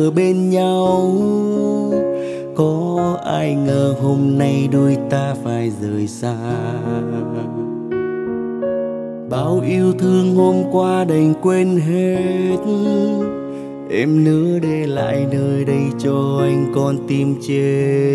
ở bên nhau. Có ai ngờ hôm nay đôi ta phải rời xa. Bao yêu thương hôm qua đành quên hết. Em nỡ để lại nơi đây cho anh con tim chết.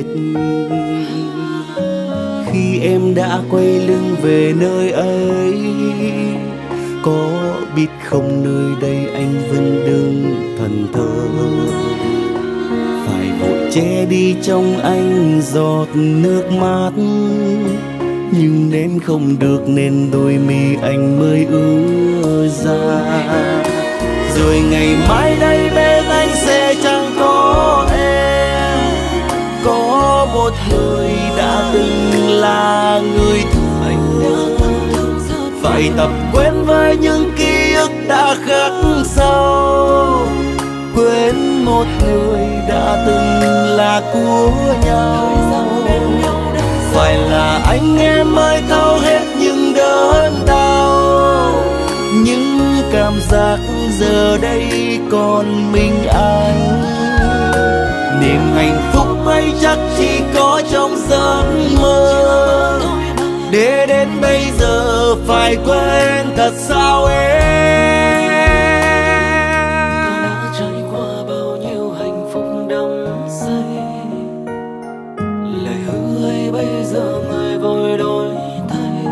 Khi em đã quay lưng về nơi ấy, có biết không nơi đây anh vẫn đứng thẫn thờ. Phải vội che đi trong anh giọt nước mắt, nhưng nén không được nên đôi mi anh mới ứa ra. Rồi ngày mai đây bên anh sẽ chẳng có em. Có một người đã từng là người thương, phải tập quen với những ký ức đã khắc sâu. Quên một người đã từng là của nhau. Phải là anh em mới thấu hết những đớn đau, những cảm giác giờ đây còn mình anh. Niềm hạnh phúc ấy chắc chỉ có trong giấc mơ. Để đến bây giờ phải quên thật sao em. Ta đã trải qua bao nhiêu hạnh phúc đắm say, lời hứa ấy bây giờ người vội đổi thay.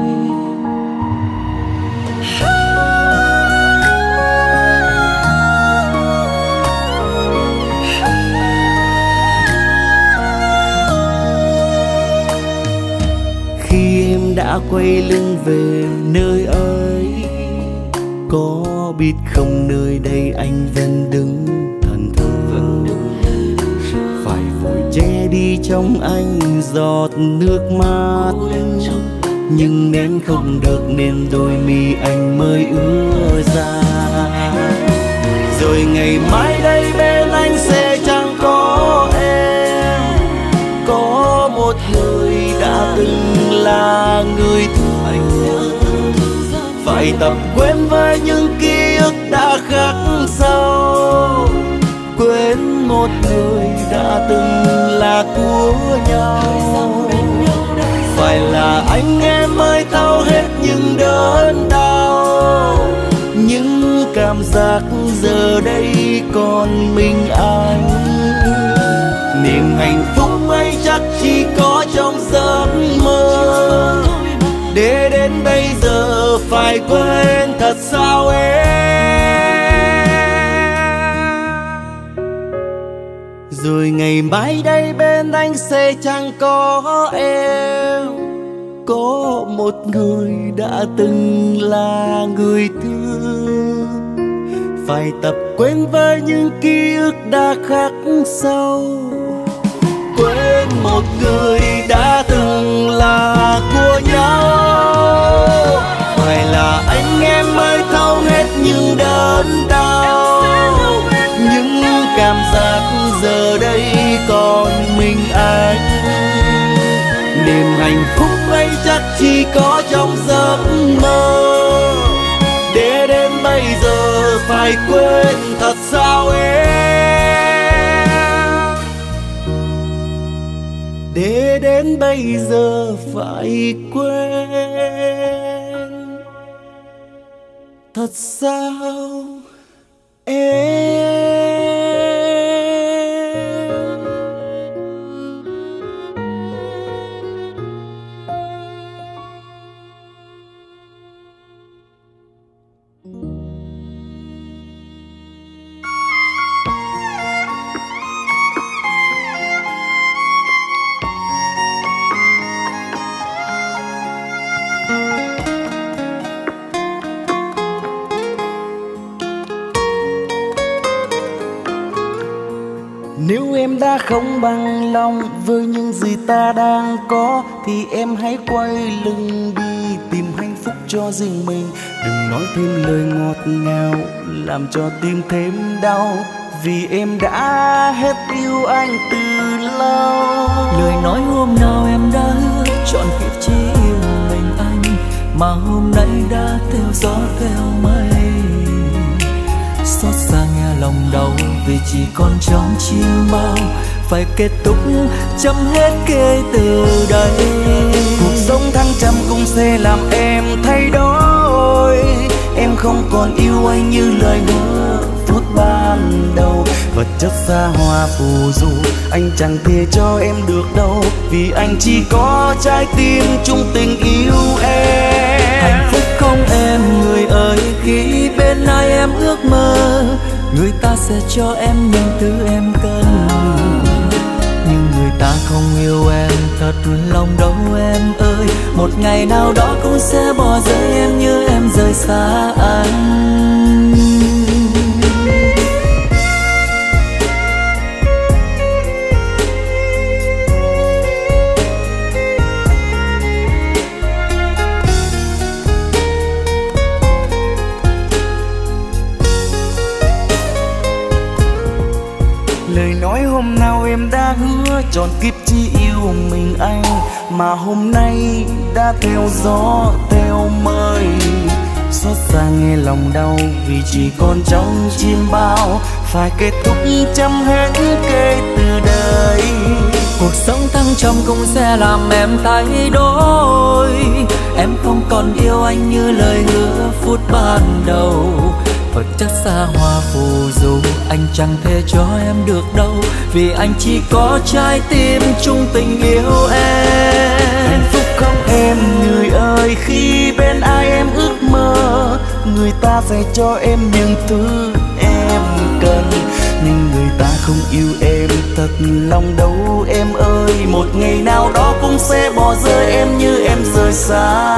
Khi em đã quay lưng về nơi ấy, có biết không nơi đây anh vẫn đứng thẫn thờ. Phải vội che đi trong anh giọt nước mắt, nhưng nén không được nên đôi mi anh mới ứa ra. Rồi ngày mai đây bên anh sẽ chẳng có em. Có một người đã từng là người thương, phải tập quen với những ký ức đã khắc sâu. Quên một người đã từng là của nhau. Phải là anh em mới thấu hết những đớn đau, những cảm giác giờ đây còn mình anh. Niềm hạnh phúc ấy chắc chỉ có trong giấc mơ. Để đến bây giờ phải quên thật sao em. Rồi ngày mai đây bên anh sẽ chẳng có em. Có một người đã từng là người thương, phải tập quên với những ký ức đã khắc sâu. Quên một người đã từng là của nhau. Phải là anh em mới thấu hết những đớn đau, những cảm giác giờ đây còn mình anh. Niềm hạnh phúc ấy chắc chỉ có trong giấc mơ. Để đến bây giờ phải quên thật sao em. Để đến bây giờ phải quên thật sao em. Nếu em đã không bằng lòng với những gì ta đang có, thì em hãy quay lưng đi tìm hạnh phúc cho riêng mình. Đừng nói thêm lời ngọt ngào làm cho tim thêm đau, vì em đã hết yêu anh từ lâu. Lời nói hôm nào em đã hứa trọn kiếp chỉ yêu mình anh, mà hôm nay đã theo gió theo mây. Xót xa nghe lòng đau vì chỉ còn trong chim bao, phải kết thúc chấm hết kể từ đây. Cuộc sống thăng trầm cũng sẽ làm em thay đổi, em không còn yêu anh như lời hứa phút ban đầu. Vật chất xa hoa phù du anh chẳng thể cho em được đâu, vì anh chỉ có trái tim chung tình yêu em. Hạnh phúc không em người ơi, khi bên ai em ước mơ, người ta sẽ cho em những thứ em cần. Nhưng người ta không yêu em thật lòng đâu em ơi, một ngày nào đó cũng sẽ bỏ rơi em như em rời xa anh. Lời nói hôm nào em đã hứa trọn kiếp chỉ yêu mình anh, mà hôm nay đã theo gió theo mây. Xót xa nghe lòng đau vì chỉ còn trong chim bao, phải kết thúc chấm hết kể từ đây. Cuộc sống thăng trầm cũng sẽ làm em thay đổi, em không còn yêu anh như lời hứa phút ban đầu. Vật chất xa hoa phù du anh chẳng thể cho em được đâu, vì anh chỉ có trái tim chung tình yêu em. Hạnh phúc không em người ơi, khi bên ai em ước mơ, người ta sẽ cho em những thứ em cần. Nhưng người ta không yêu em thật lòng đâu em ơi, một ngày nào đó cũng sẽ bỏ rơi em như em rời xa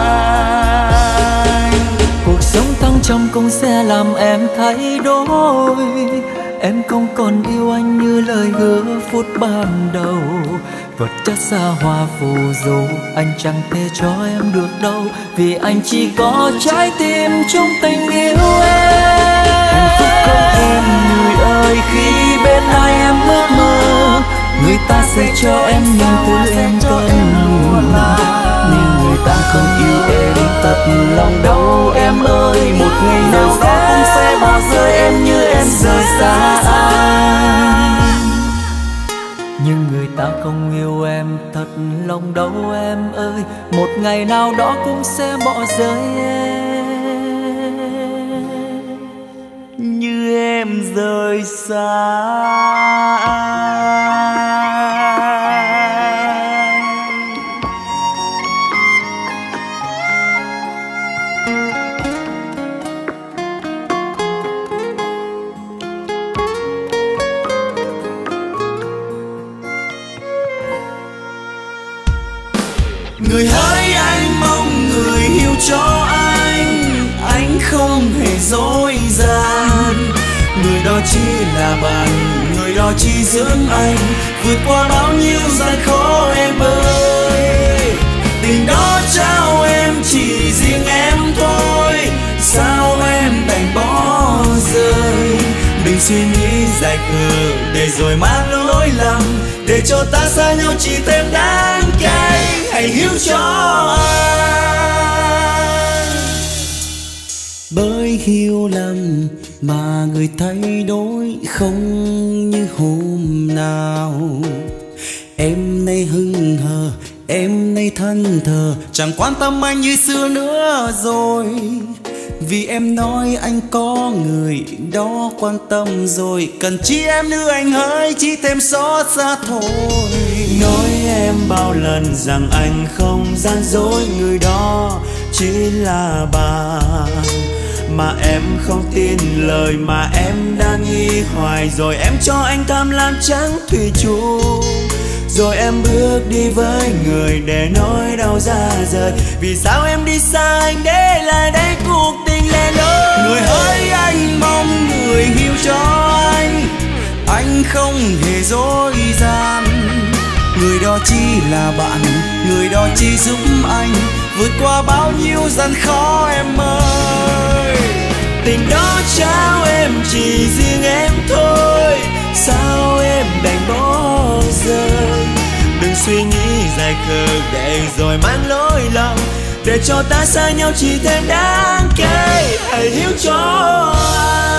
anh. Cuộc sống thăng trầm cũng sẽ làm em thay đổi, em không còn yêu anh như lời hứa phút ban đầu. Vật chất xa hoa phù du anh chẳng thể cho em được đâu, vì anh chỉ có trái tim trong tình yêu em. Hạnh phúc không em người ơi, khi bên ai em ước mơ, người ta sẽ cho em những thứ em cần. Nhưng người ta không yêu em thật lòng đâu em ơi, một ngày nào đó cũng sẽ bỏ rơi em như em rời xa anh. Nhưng người ta không yêu em thật lòng đâu em ơi, một ngày nào đó cũng sẽ bỏ rơi em như em rời xa anh. Người hỡi anh mong người hiểu cho anh không hề dối gian. Người đó chỉ là bạn, người đó chỉ dưỡng anh vượt qua bao nhiêu gian khó em ơi. Tình đó trao em chỉ riêng em thôi, sao em đành bỏ rơi. Đừng suy nghĩ dài khờ để rồi mang lỗi lầm, để cho ta xa nhau chỉ thêm đáng cay. Hãy hiểu cho anh, bởi hiểu lầm mà người thay đổi không như hôm nào. Em nay hững hờ, em nay thân thờ, chẳng quan tâm anh như xưa nữa rồi. Vì em nói anh có người đó quan tâm rồi, cần chi em nữa anh hỡi, chỉ thêm xót xa thôi. Nói em bao lần rằng anh không gian dối, người đó chỉ là bạn. Mà em không tin lời mà em đang nghi hoài, rồi em cho anh tham lam trắng thủy chung. Rồi em bước đi với người để nói đau ra rời. Vì sao em đi xa anh để lại đây cuộc tình lẻ loi. Người hỡi anh mong người hiểu cho anh không hề dối gian. Người đó chỉ là bạn, người đó chỉ giúp anh vượt qua bao nhiêu gian khó em ơi. Tình đó trao em chỉ riêng em thôi, sao em đành bỏ rơi. Đừng suy nghĩ dài khờ để rồi mang lỗi lầm, để cho ta xa nhau chỉ thêm đáng kể. Hãy hiểu cho anh.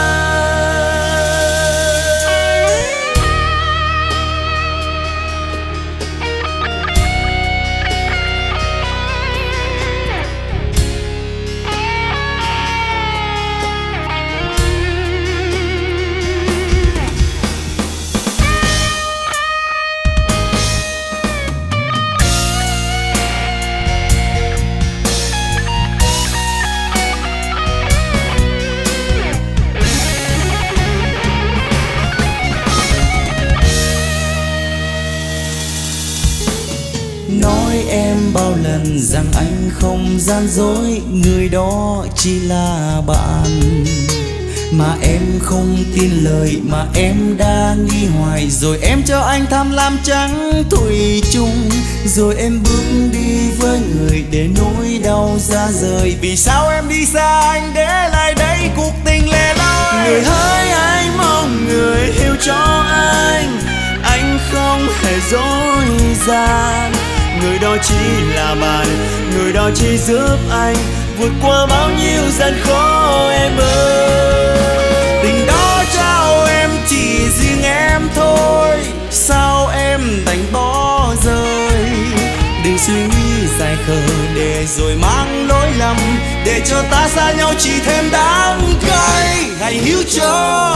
Nói em bao lần rằng anh không gian dối, người đó chỉ là bạn. Mà em không tin lời mà em đã nghi hoài. Rồi em cho anh tham lam trắng thủy chung. Rồi em bước đi với người để nỗi đau ra rời. Vì sao em đi xa anh để lại đây cuộc tình lẻ loi. Người hỡi anh mong người hiểu cho anh. Anh không hề dối gian. Người đó chỉ là bạn, người đó chỉ giúp anh vượt qua bao nhiêu gian khó em ơi. Tình đó trao em chỉ riêng em thôi, sao em đành bỏ rơi. Đừng suy nghĩ dài khờ để rồi mang lỗi lầm, để cho ta xa nhau chỉ thêm đắng cay. Hãy hiểu cho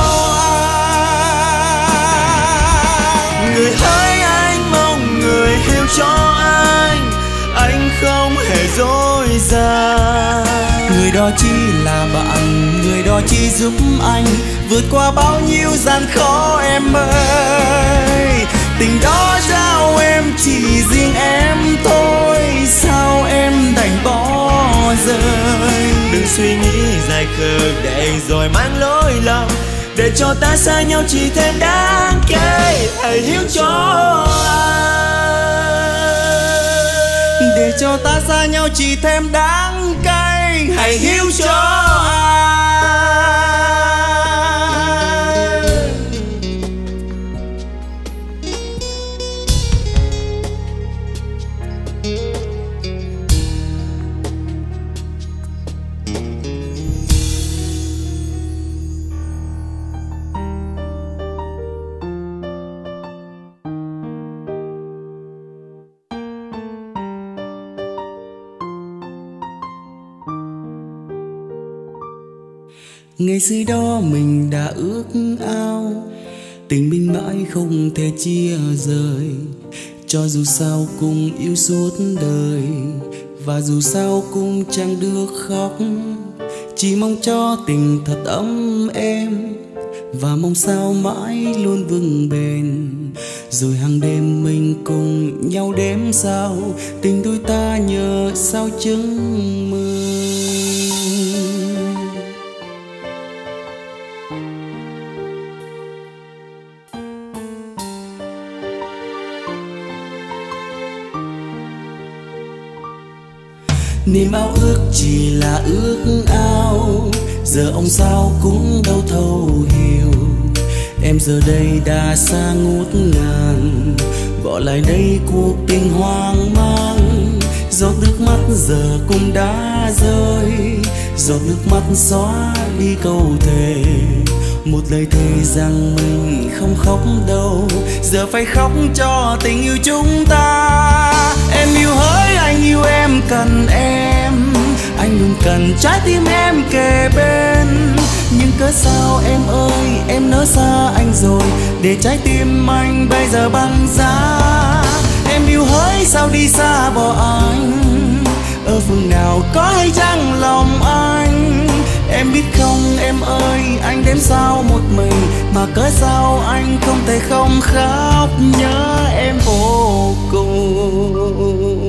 anh. Người hỡi anh mong người hiểu cho anh không hề dối gian. Người đó chỉ là bạn, người đó chỉ giúp anh vượt qua bao nhiêu gian khó em ơi. Tình đó trao em chỉ riêng em thôi, sao em đành bỏ rơi. Đừng suy nghĩ dài khờ để rồi mang lỗi lầm, để cho ta xa nhau chỉ thêm đáng kể. Hãy hiểu cho anh, để cho ta xa nhau chỉ thêm đắng cay. Hãy hiểu cho anh. Ngày xưa đó mình đã ước ao tình mình mãi không thể chia rời. Cho dù sao cùng yêu suốt đời, và dù sao cũng chẳng được khóc. Chỉ mong cho tình thật ấm êm, và mong sao mãi luôn vững bền. Rồi hàng đêm mình cùng nhau đếm sao tình đôi ta nhờ sao chứng mơ. Niềm ao ước chỉ là ước ao, giờ ông sao cũng đâu thấu hiểu. Em giờ đây đã xa ngút ngàn, bỏ lại đây cuộc tình hoang mang. Giọt nước mắt giờ cũng đã rơi, giọt nước mắt xóa đi câu thề. Một lời thề rằng mình không khóc đâu, giờ phải khóc cho tình yêu chúng ta. Em yêu hỡi anh yêu em cần em, anh luôn cần trái tim em kề bên. Nhưng cớ sao em ơi em nỡ xa anh rồi, để trái tim anh bây giờ băng giá. Em yêu hỡi sao đi xa bỏ anh, ở phương nào có hay chăng lòng anh. Em biết không em ơi anh đến sao một mình, mà cớ sao anh không thể không khóc nhớ em vô cùng.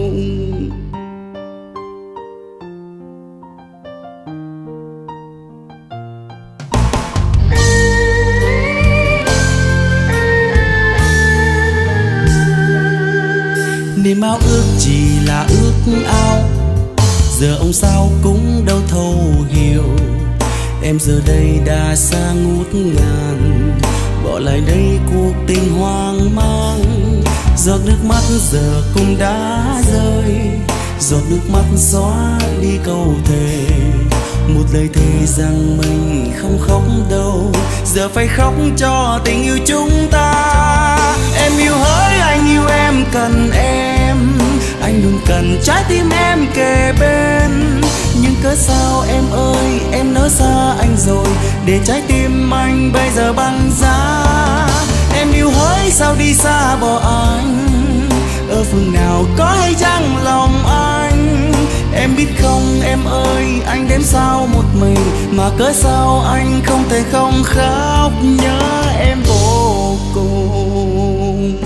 Niềm ao ước chỉ là ước ao, giờ ông sao cũng đâu thấu hiểu. Em giờ đây đã xa ngút ngàn, bỏ lại đây cuộc tình hoang mang. Giọt nước mắt giờ cũng đã rơi, giọt nước mắt xóa đi câu thề, một lời thề rằng mình không khóc đâu, giờ phải khóc cho tình yêu chúng ta. Em yêu hỡi, anh yêu em, cần em, anh luôn cần trái tim em kề bên. Nhưng cớ sao em ơi, em nỡ xa anh rồi, để trái tim anh bây giờ băng giá. Em yêu hỡi, sao đi xa bỏ anh, ở phương nào có hay chăng lòng anh. Em biết không em ơi, anh đêm sao một mình, mà cớ sao anh không thể không khóc nhớ em vô cùng.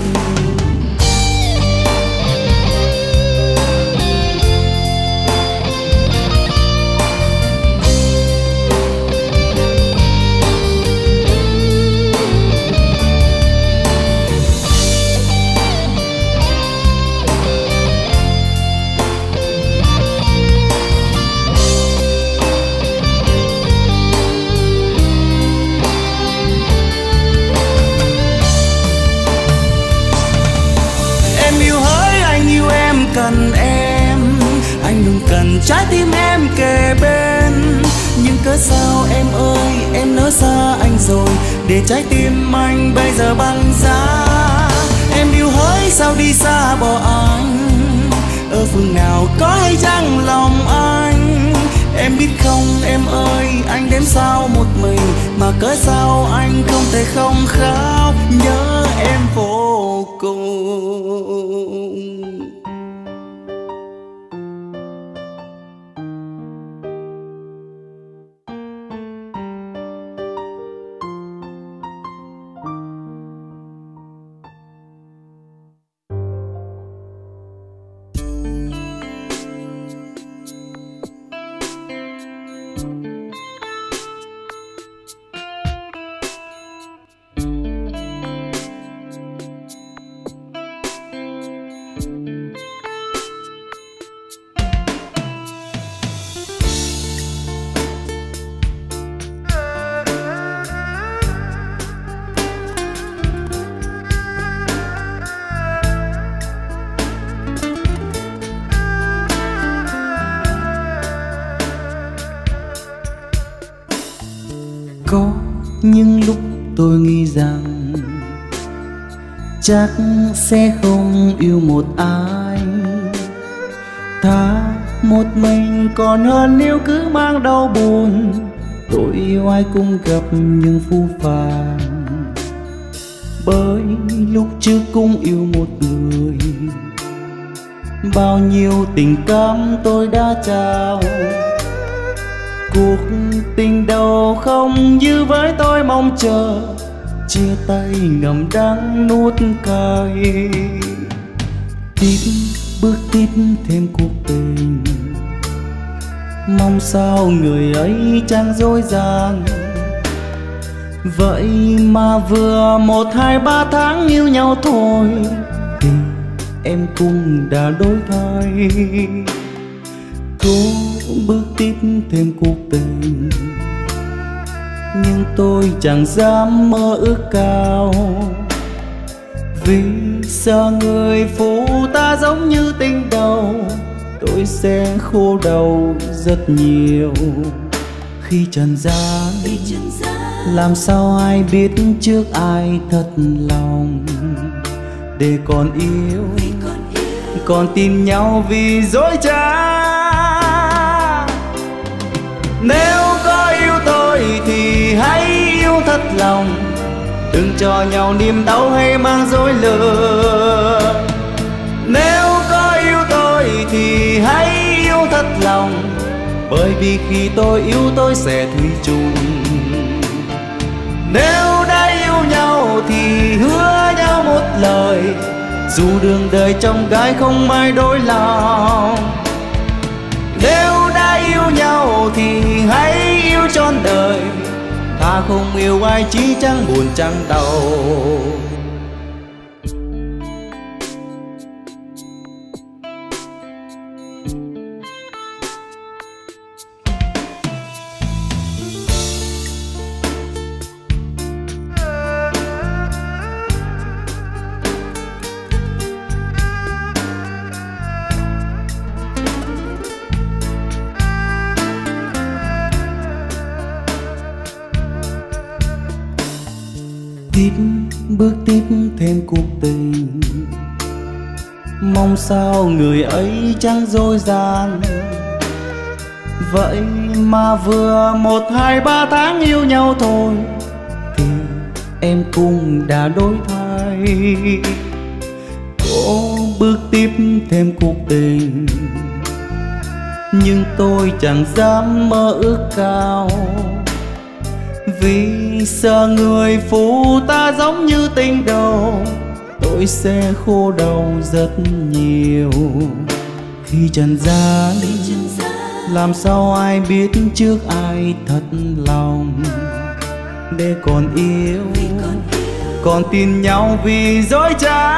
Cần em, anh luôn cần trái tim em kề bên. Nhưng cớ sao em ơi, em nỡ xa anh rồi, để trái tim anh bây giờ băng giá. Em yêu hỡi, sao đi xa bỏ anh, ở phương nào có hay chăng lòng anh. Em biết không em ơi, anh đêm sao một mình, mà cớ sao anh không thể không khóc nhớ em vô cùng. Có những lúc tôi nghĩ rằng chắc sẽ không yêu một ai, thà một mình còn hơn nếu cứ mang đau buồn. Tôi yêu ai cũng gặp những phũ phàng, bởi lúc trước cũng yêu một người. Bao nhiêu tình cảm tôi đã trao, cuộc tình đầu không như với tôi mong chờ. Chia tay ngậm đắng nuốt cay, tiếp bước tiếp thêm cuộc tình. Mong sao người ấy chẳng dối gian, vậy mà vừa 1, 2, 3 tháng yêu nhau thôi thì em cũng đã đổi thay. Cố bước tiếp thêm cuộc tình, nhưng tôi chẳng dám mơ ước cao, vì sợ người phụ ta giống như tình đầu. Tôi sẽ khô đầu rất nhiều khi trần gian, làm sao ai biết trước ai thật lòng. Để còn yêu, còn tin nhau vì dối trá. Nếu có yêu tôi thì hãy yêu thật lòng, đừng cho nhau niềm đau hay mang dối lừa. Nếu có yêu tôi thì hãy yêu thật lòng, bởi vì khi tôi yêu tôi sẽ thủy chung. Nếu đã yêu nhau thì hứa nhau một lời, dù đường đời trong gai không ai đổi lòng. Nếu đã yêu nhau thì hãy yêu trọn đời, thà không yêu ai chỉ chẳng buồn chẳng đau. bước tiếp thêm cuộc tình. Mong sao người ấy chẳng dối gian, vậy mà vừa 1, 2, 3 tháng yêu nhau thôi thì em cũng đã đổi thay. Cô bước tiếp thêm cuộc tình, nhưng tôi chẳng dám mơ ước cao, vì sợ người phụ ta giống như tình đầu, tôi sẽ khô đau rất nhiều. Khi trần gian làm sao ai biết trước ai thật lòng, để còn yêu còn tin nhau vì dối trá.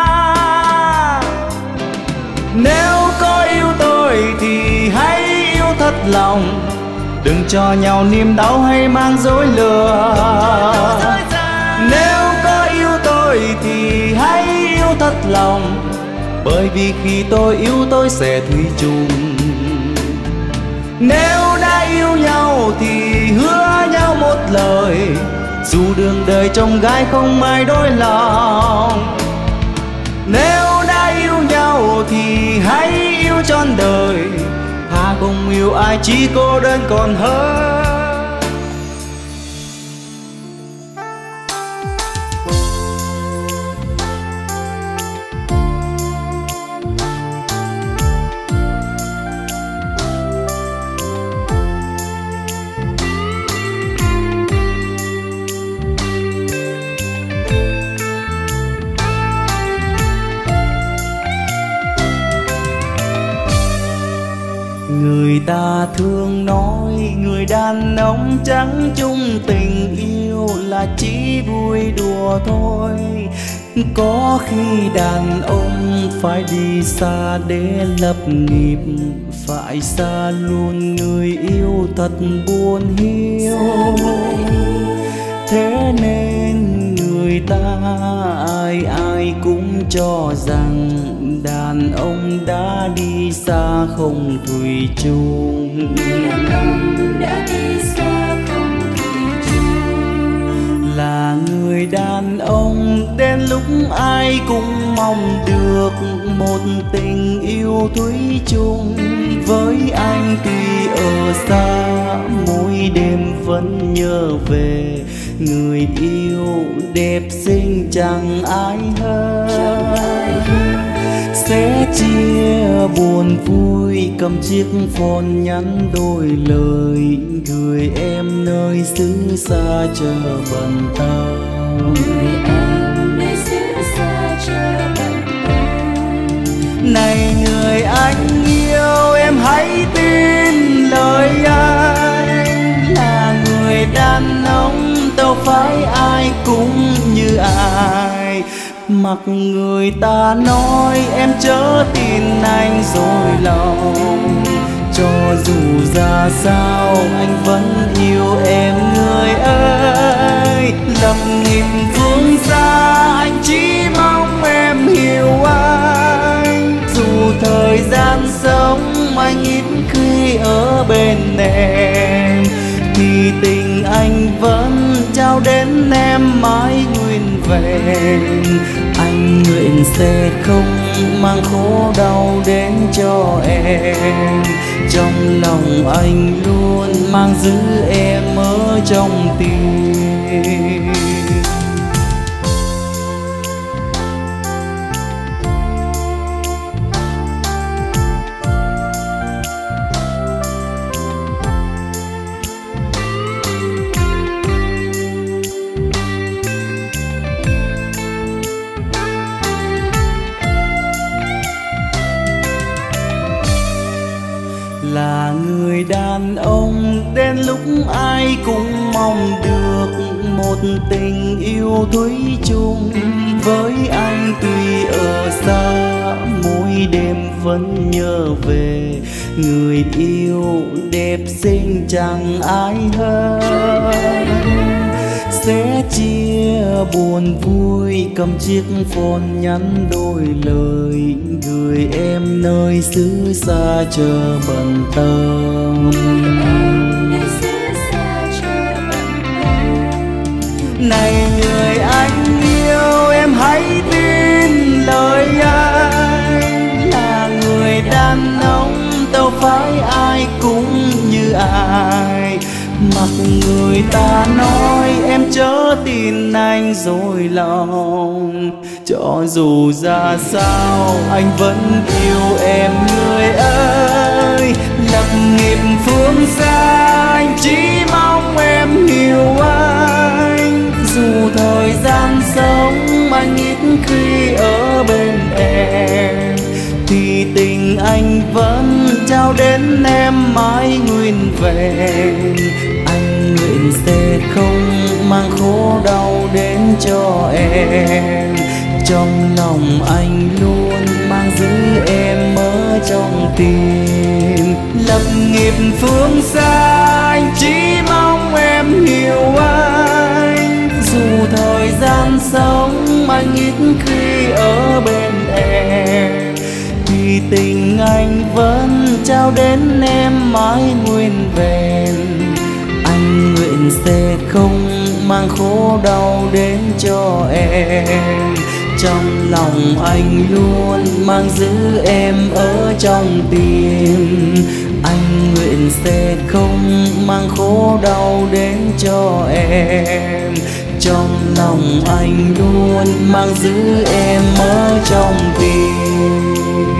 Nếu có yêu tôi thì hãy yêu thật lòng, đừng cho nhau niềm đau hay mang dối lừa. Nếu có yêu tôi thì hãy yêu thật lòng, bởi vì khi tôi yêu tôi sẽ thủy chung. Nếu đã yêu nhau thì hứa nhau một lời, dù đường đời trông gai không ai đổi lòng. Nếu đã yêu nhau thì hãy yêu trọn đời, thà không yêu ai chỉ cô đơn còn hơn. Người ta thường nói người đàn ông chẳng chung tình yêu là chỉ vui đùa thôi. Có khi đàn ông phải đi xa để lập nghiệp, phải xa luôn người yêu thật buồn hiu. Thế nên người ta ai ai cũng cho rằng đàn ông đã đi xa không thủy chung. Đàn ông đã đi xa không thủy chung. Là người đàn ông đến lúc ai cũng mong được một tình yêu thủy chung. Với anh tuy ở xa, mỗi đêm vẫn nhớ về người yêu đẹp xinh chẳng ai hơn. Sẽ chia buồn vui, cầm chiếc phone nhắn đôi lời, gửi em nơi xứ xa chờ bận tâm. Người em nơi xứ xa chờ bận tâm. Này người anh yêu, em hãy tin lời anh, là người đàn ông đâu phải ai cũng như ai. Mặc người ta nói em chớ tin anh dối lòng, cho dù ra sao anh vẫn yêu em người ơi. Lầm nghìn phương xa anh chỉ mong em hiểu anh, dù thời gian sống anh ít khi ở bên em, thì tình anh vẫn trao đến em mãi nguyên vẹn. Anh nguyện sẽ không mang khổ đau đến cho em, trong lòng anh luôn mang giữ em ở trong tim. Là người đàn ông đến lúc ai cũng mong được một tình yêu thủy chung. Với anh tuy ở xa, mỗi đêm vẫn nhớ về người yêu đẹp xinh chẳng ai hơn. Sẽ chia buồn vui, cầm chiếc phone nhắn đôi lời, gửi em nơi xứ xa chờ bận tâm. Này người anh yêu, mặc người ta nói em chớ tin anh dối lòng. Cho dù ra sao anh vẫn yêu em người ơi. Lập nghiệp phương xa anh chỉ mong em hiểu anh. Dù thời gian sống anh ít khi ở bên em, thì tình anh vẫn trao đến em mãi nguyên vẹn. Anh nguyện sẽ không mang khổ đau đến cho em. Trong lòng anh luôn mang giữ em ở trong tim. Lập nghiệp phương xa anh chỉ mong em hiểu anh. Dù thời gian sống anh ít khi ở bên em, thì tình anh vẫn trao đến em mãi nguyên vẹn. Anh nguyện sẽ không mang khổ đau đến cho em. Trong lòng anh luôn mang giữ em ở trong tim. Anh nguyện sẽ không mang khổ đau đến cho em. Trong lòng anh luôn mang giữ em ở trong tim.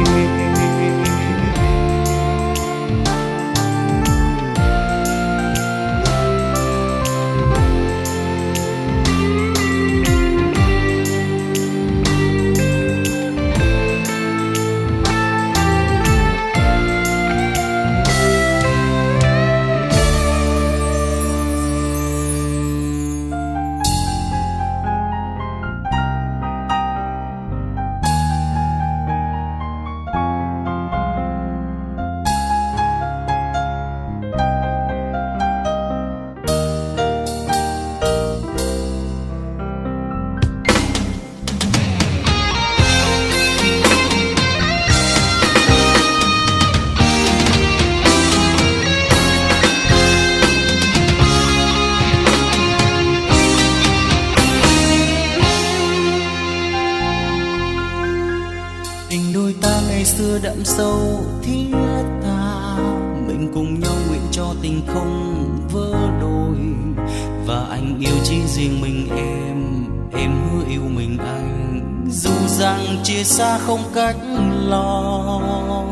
xưa đậm sâu thiết tha, mình cùng nhau nguyện cho tình không vỡ đôi. Và anh yêu chỉ riêng mình em hứa yêu mình anh, dù rằng chia xa không cách lo.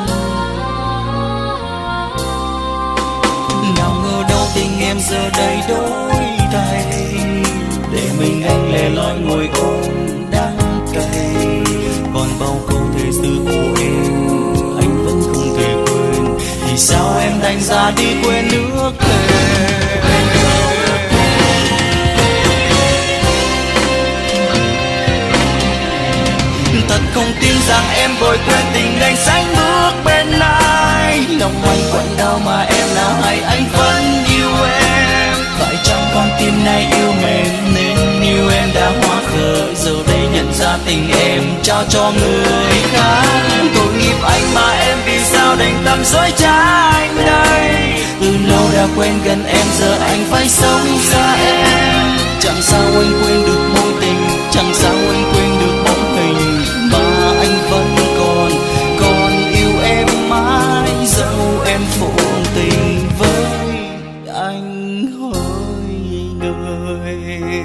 Nào ngờ đâu tình em giờ đây đổi thay, để mình anh lẻ loi ngồi ôm đắng cay. Còn bao câu thề xưa của em anh vẫn không thể quên, thì sao em đành ra đi quên nước thề. Thật không tin rằng em vội quên tình anh sánh bước bên ai. Lòng anh quặn đau mà em nào hay anh vẫn yêu em. Phải chăng con tim này yêu mềm nên yêu em đã hóa khờ, giờ đây nhận ra tình em trao cho người khác. Tội nghiệp anh mà em vì sao đành tâm dối trá anh đây. Từ lâu đã quen gần em giờ anh phải sống xa em. Chẳng sao anh quên được mối tình, chẳng sao anh quên được bóng hình mà anh vẫn còn yêu em mãi. Dẫu em phụ tình với anh hỡi người.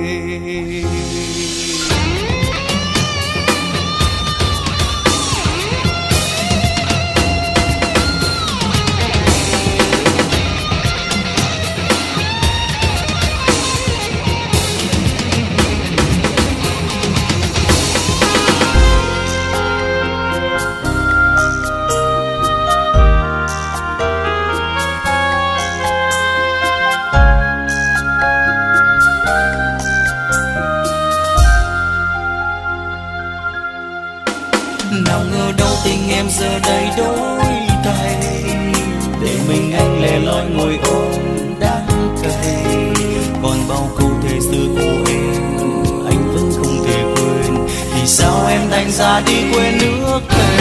Nào ngờ đâu tình em giờ đây đổi thay, để mình anh lẻ loi ngồi ôm đắng cay. Còn bao câu thề xưa của em anh vẫn không thể quên, thì sao em đành ra đi quên nước thề.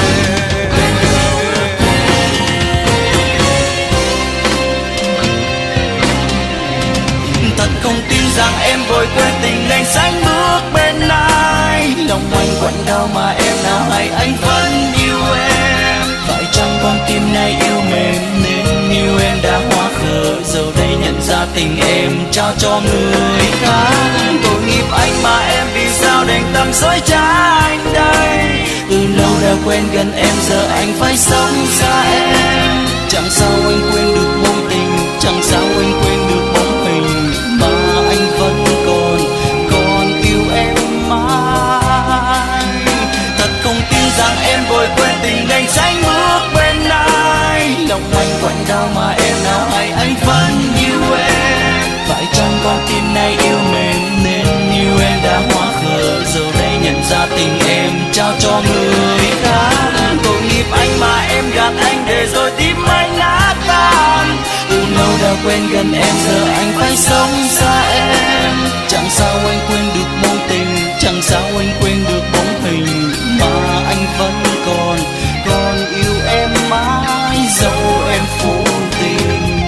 Thật không tin rằng em vội quên tình anh sánh bước bên ai. Lòng anh quặn đau mà em nào hay anh vẫn yêu em. Phải chăng con tim này yêu mềm nên yêu em đã hóa khờ, giờ đây nhận ra ra tình em trao cho người khác. Tội nghiệp anh mà em vì sao đành tâm dối trá anh đây. Từ lâu đã quen gần em giờ anh phải sống xa em. Chẳng sao anh quên được mối tình, chẳng sao anh quên được bóng hình, mà anh vẫn còn yêu em mãi. Thật không tin rằng em vội quên tình anh sánh bước bên ai. Lòng anh quặn đau mà em nào hay anh vẫn yêu em. Phải chăng con tim này yêu mềm nên yêu em đã hóa khờ, giờ đây nhận ra tình em trao cho người khác. Tội nghiệp anh mà em gạt anh để rồi tim anh nát tan. Từ lâu đã quen gần em giờ anh phải sống xa em. Chẳng sao anh quên được mối tình, chẳng sao anh quên được bóng hình, mà anh vẫn còn yêu em mãi dẫu em vô tình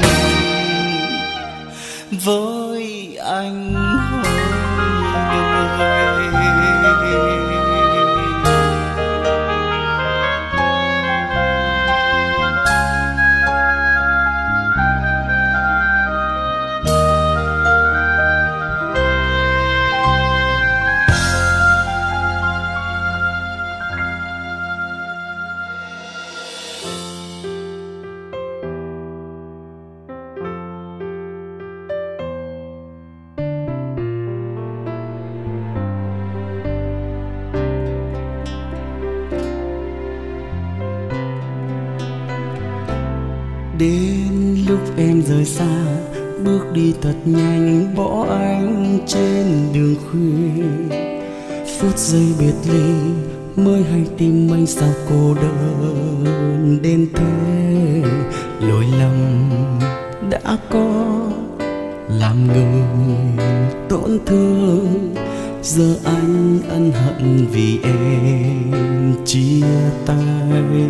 với anh hơi người. Đến lúc em rời xa, bước đi thật nhanh bỏ anh trên đường khuya. Phút giây biệt ly mới hay tim anh sao cô đơn đến thế. Lỗi lầm đã có làm người tổn thương, giờ anh ân hận vì em chia tay.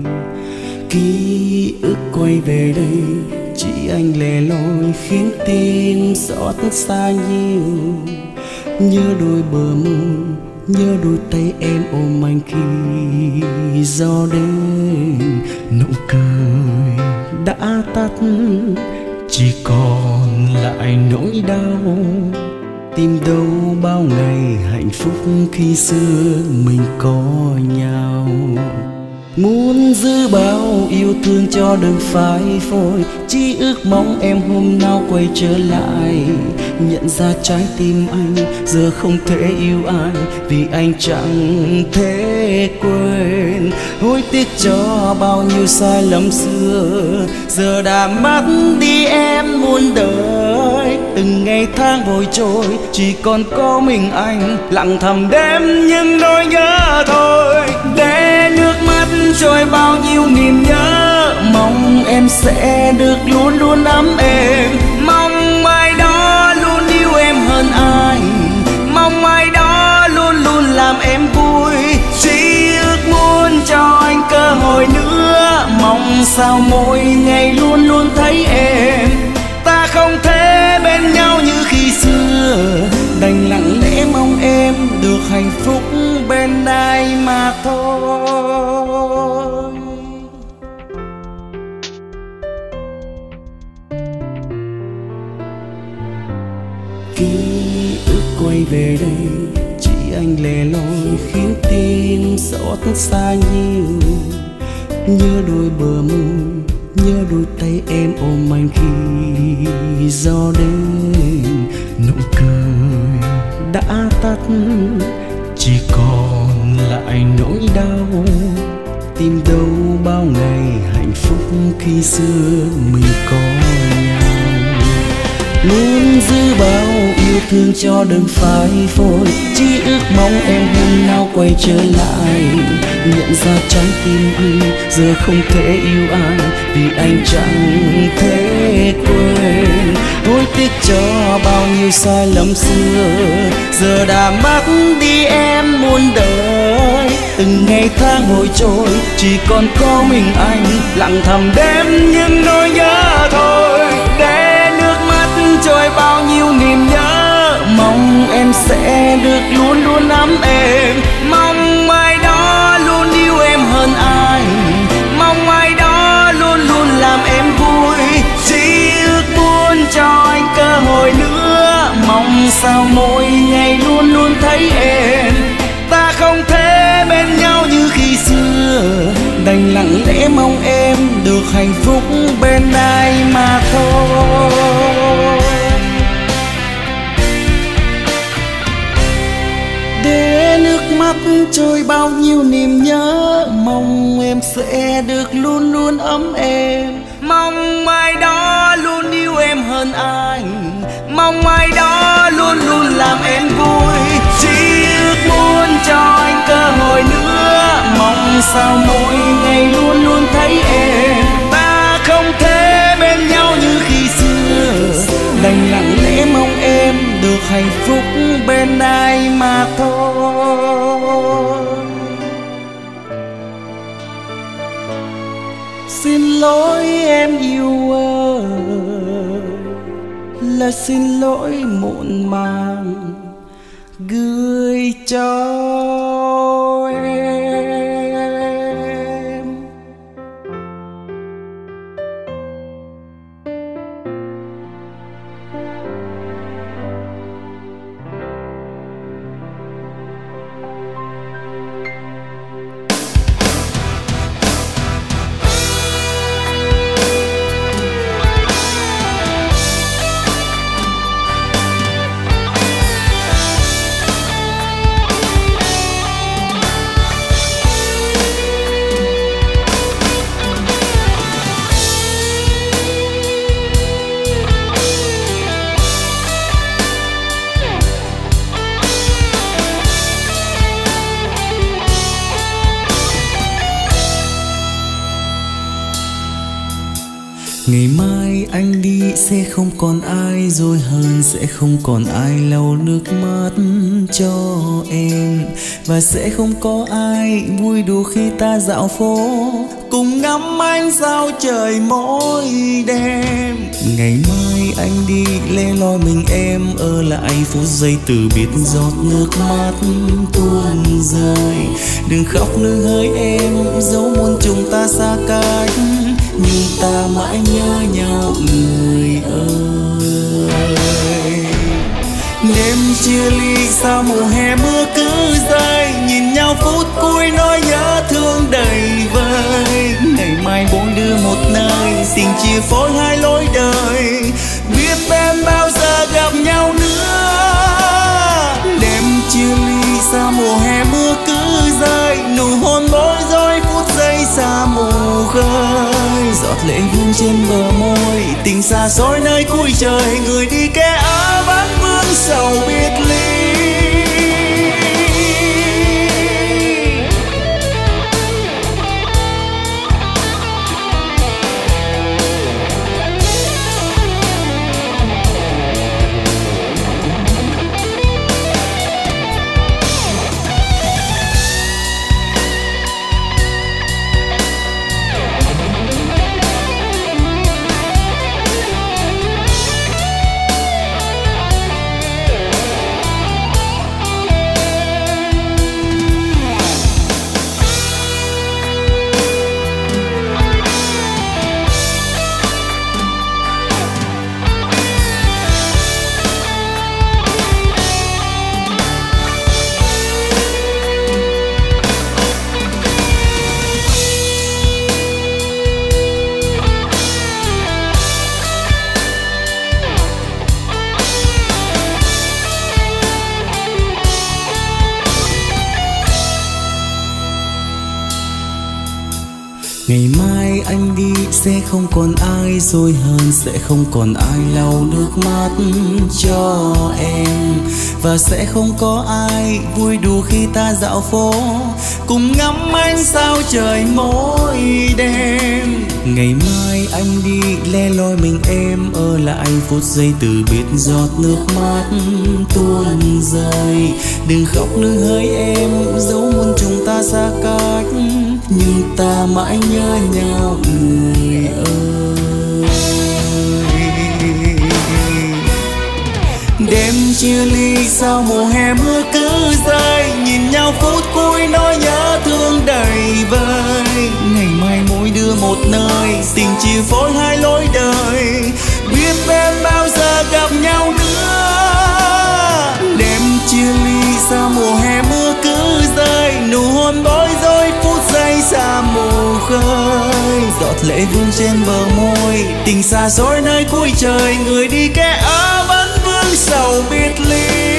Ký ức quay về đây chỉ anh lẻ loi khiến tim xót xa nhiều. Nhớ đôi bờ môi, nhớ đôi tay em ôm anh khi gió đến. Nụ cười đã tắt, chỉ còn lại nỗi đau. Tìm đâu bao ngày hạnh phúc khi xưa mình có nhau. Muốn giữ bao yêu thương cho đừng phai phôi, chỉ ước mong em hôm nào quay trở lại. Nhận ra trái tim anh giờ không thể yêu ai, vì anh chẳng thể quên. Hối tiếc cho bao nhiêu sai lầm xưa, giờ đã mất đi em muôn đời. Từng ngày tháng vội trôi, chỉ còn có mình anh lặng thầm đêm những nỗi nhớ thôi. Để nước mắt trôi bao nhiêu niềm nhớ, mong em sẽ được luôn luôn ấm êm. Mong ai đó luôn yêu em hơn ai, mong ai đó luôn luôn làm em vui. Chỉ ước muốn cho anh cơ hội nữa, mong sao mỗi ngày luôn luôn thấy em. Ta không thể bên nhau như khi xưa, đành lặng lẽ mong em được hạnh phúc bên ai mà thôi. Ký ức quay về đây chỉ anh lẻ loi khiến tim xót xa nhiều. Nhớ đôi bờ môi, nhớ đôi tay em ôm anh khi gió đến. Nụ cười đã tắt, chỉ còn lại nỗi đau. Tìm đâu bao ngày hạnh phúc khi xưa mình có nhau. Muốn giữ bao yêu thương cho đừng phai phôi, chỉ ước mong em hôm nào quay trở lại. Nhận ra trái tim anh giờ không thể yêu ai, vì anh chẳng thể quên. Hối tiếc cho bao nhiêu sai lầm xưa, giờ đã mất đi em muôn đời. Từng ngày tháng vội trôi, chỉ còn có mình anh lặng thầm đêm những nỗi nhớ thôi. Để nước mắt trôi bao nhiêu niềm nhớ, mong em sẽ được luôn luôn ấm êm. Mong ai đó luôn yêu em hơn ai, mong ai đó luôn luôn làm em vui. Chỉ ước muốn cho mong em được hạnh phúc bên ai mà thôi. Để nước mắt trôi bao nhiêu niềm nhớ, mong em sẽ được luôn luôn ấm êm. Mong ai đó luôn yêu em hơn anh, mong ai đó luôn luôn làm em vui. Chỉ ước muốn cho anh cơ hội nữa, mong sao mỗi ngày luôn luôn thấy em. Ta không thể bên nhau như khi xưa, đành lặng lẽ mong em được hạnh phúc bên ai mà thôi. Xin lỗi em yêu ơi, là xin lỗi muộn màng gửi cho em. Ngày mai anh đi sẽ không còn ai dối hơn, sẽ không còn ai lau nước mắt cho em, và sẽ không có ai vui đùa khi ta dạo phố cùng ngắm ánh sao trời mỗi đêm. Ngày mai anh đi lẻ loi mình em ở lại phút giây từ biệt giọt nước mắt tuôn rơi. Đừng khóc nương hỡi em, dẫu muôn chúng ta xa cách nhưng ta mãi nhớ nhau người ơi. Đêm chia ly sao mùa hè mưa cứ rơi, nhìn nhau phút cuối nỗi nhớ thương đầy vơi. Ngày mai bốn đứa một nơi, tình chia phối hai lối đời, biết em bao giờ gặp nhau nữa. Đêm chia ly sao mùa hè mưa cứ rơi, nụ hôn bối rối phút giây xa mù khơi. Giọt lệ vương trên bờ môi, tình xa xôi nơi cuối trời, người đi kẻ ở vắng vương sầu biệt ly. Ngày mai anh đi sẽ không còn ai dối hơn, sẽ không còn ai lau nước mắt cho em, và sẽ không có ai vui đùa khi ta dạo phố cùng ngắm ánh sao trời mỗi đêm. Ngày mai anh đi lẻ loi mình em ở lại phút giây từ biệt giọt nước mắt tuôn rơi. Đừng khóc nương hỡi em, dẫu muôn chúng ta xa cách nhưng ta mãi nhớ nhau người ơi. Đêm chia ly sao mùa hè mưa cứ rơi, nhìn nhau phút cuối nỗi nhớ thương đầy vơi. Ngày mai mỗi đứa một nơi, tình chia phối hai lối đời, biết em bao giờ gặp nhau nữa. Đêm chia ly sao mùa hè mưa cứ rơi, nụ hôn bối rối phút giây xa mù khơi. lệ vương trên bờ môi, tình xa xôi nơi cuối trời, người đi kẻ ở vẫn vương sầu biệt ly.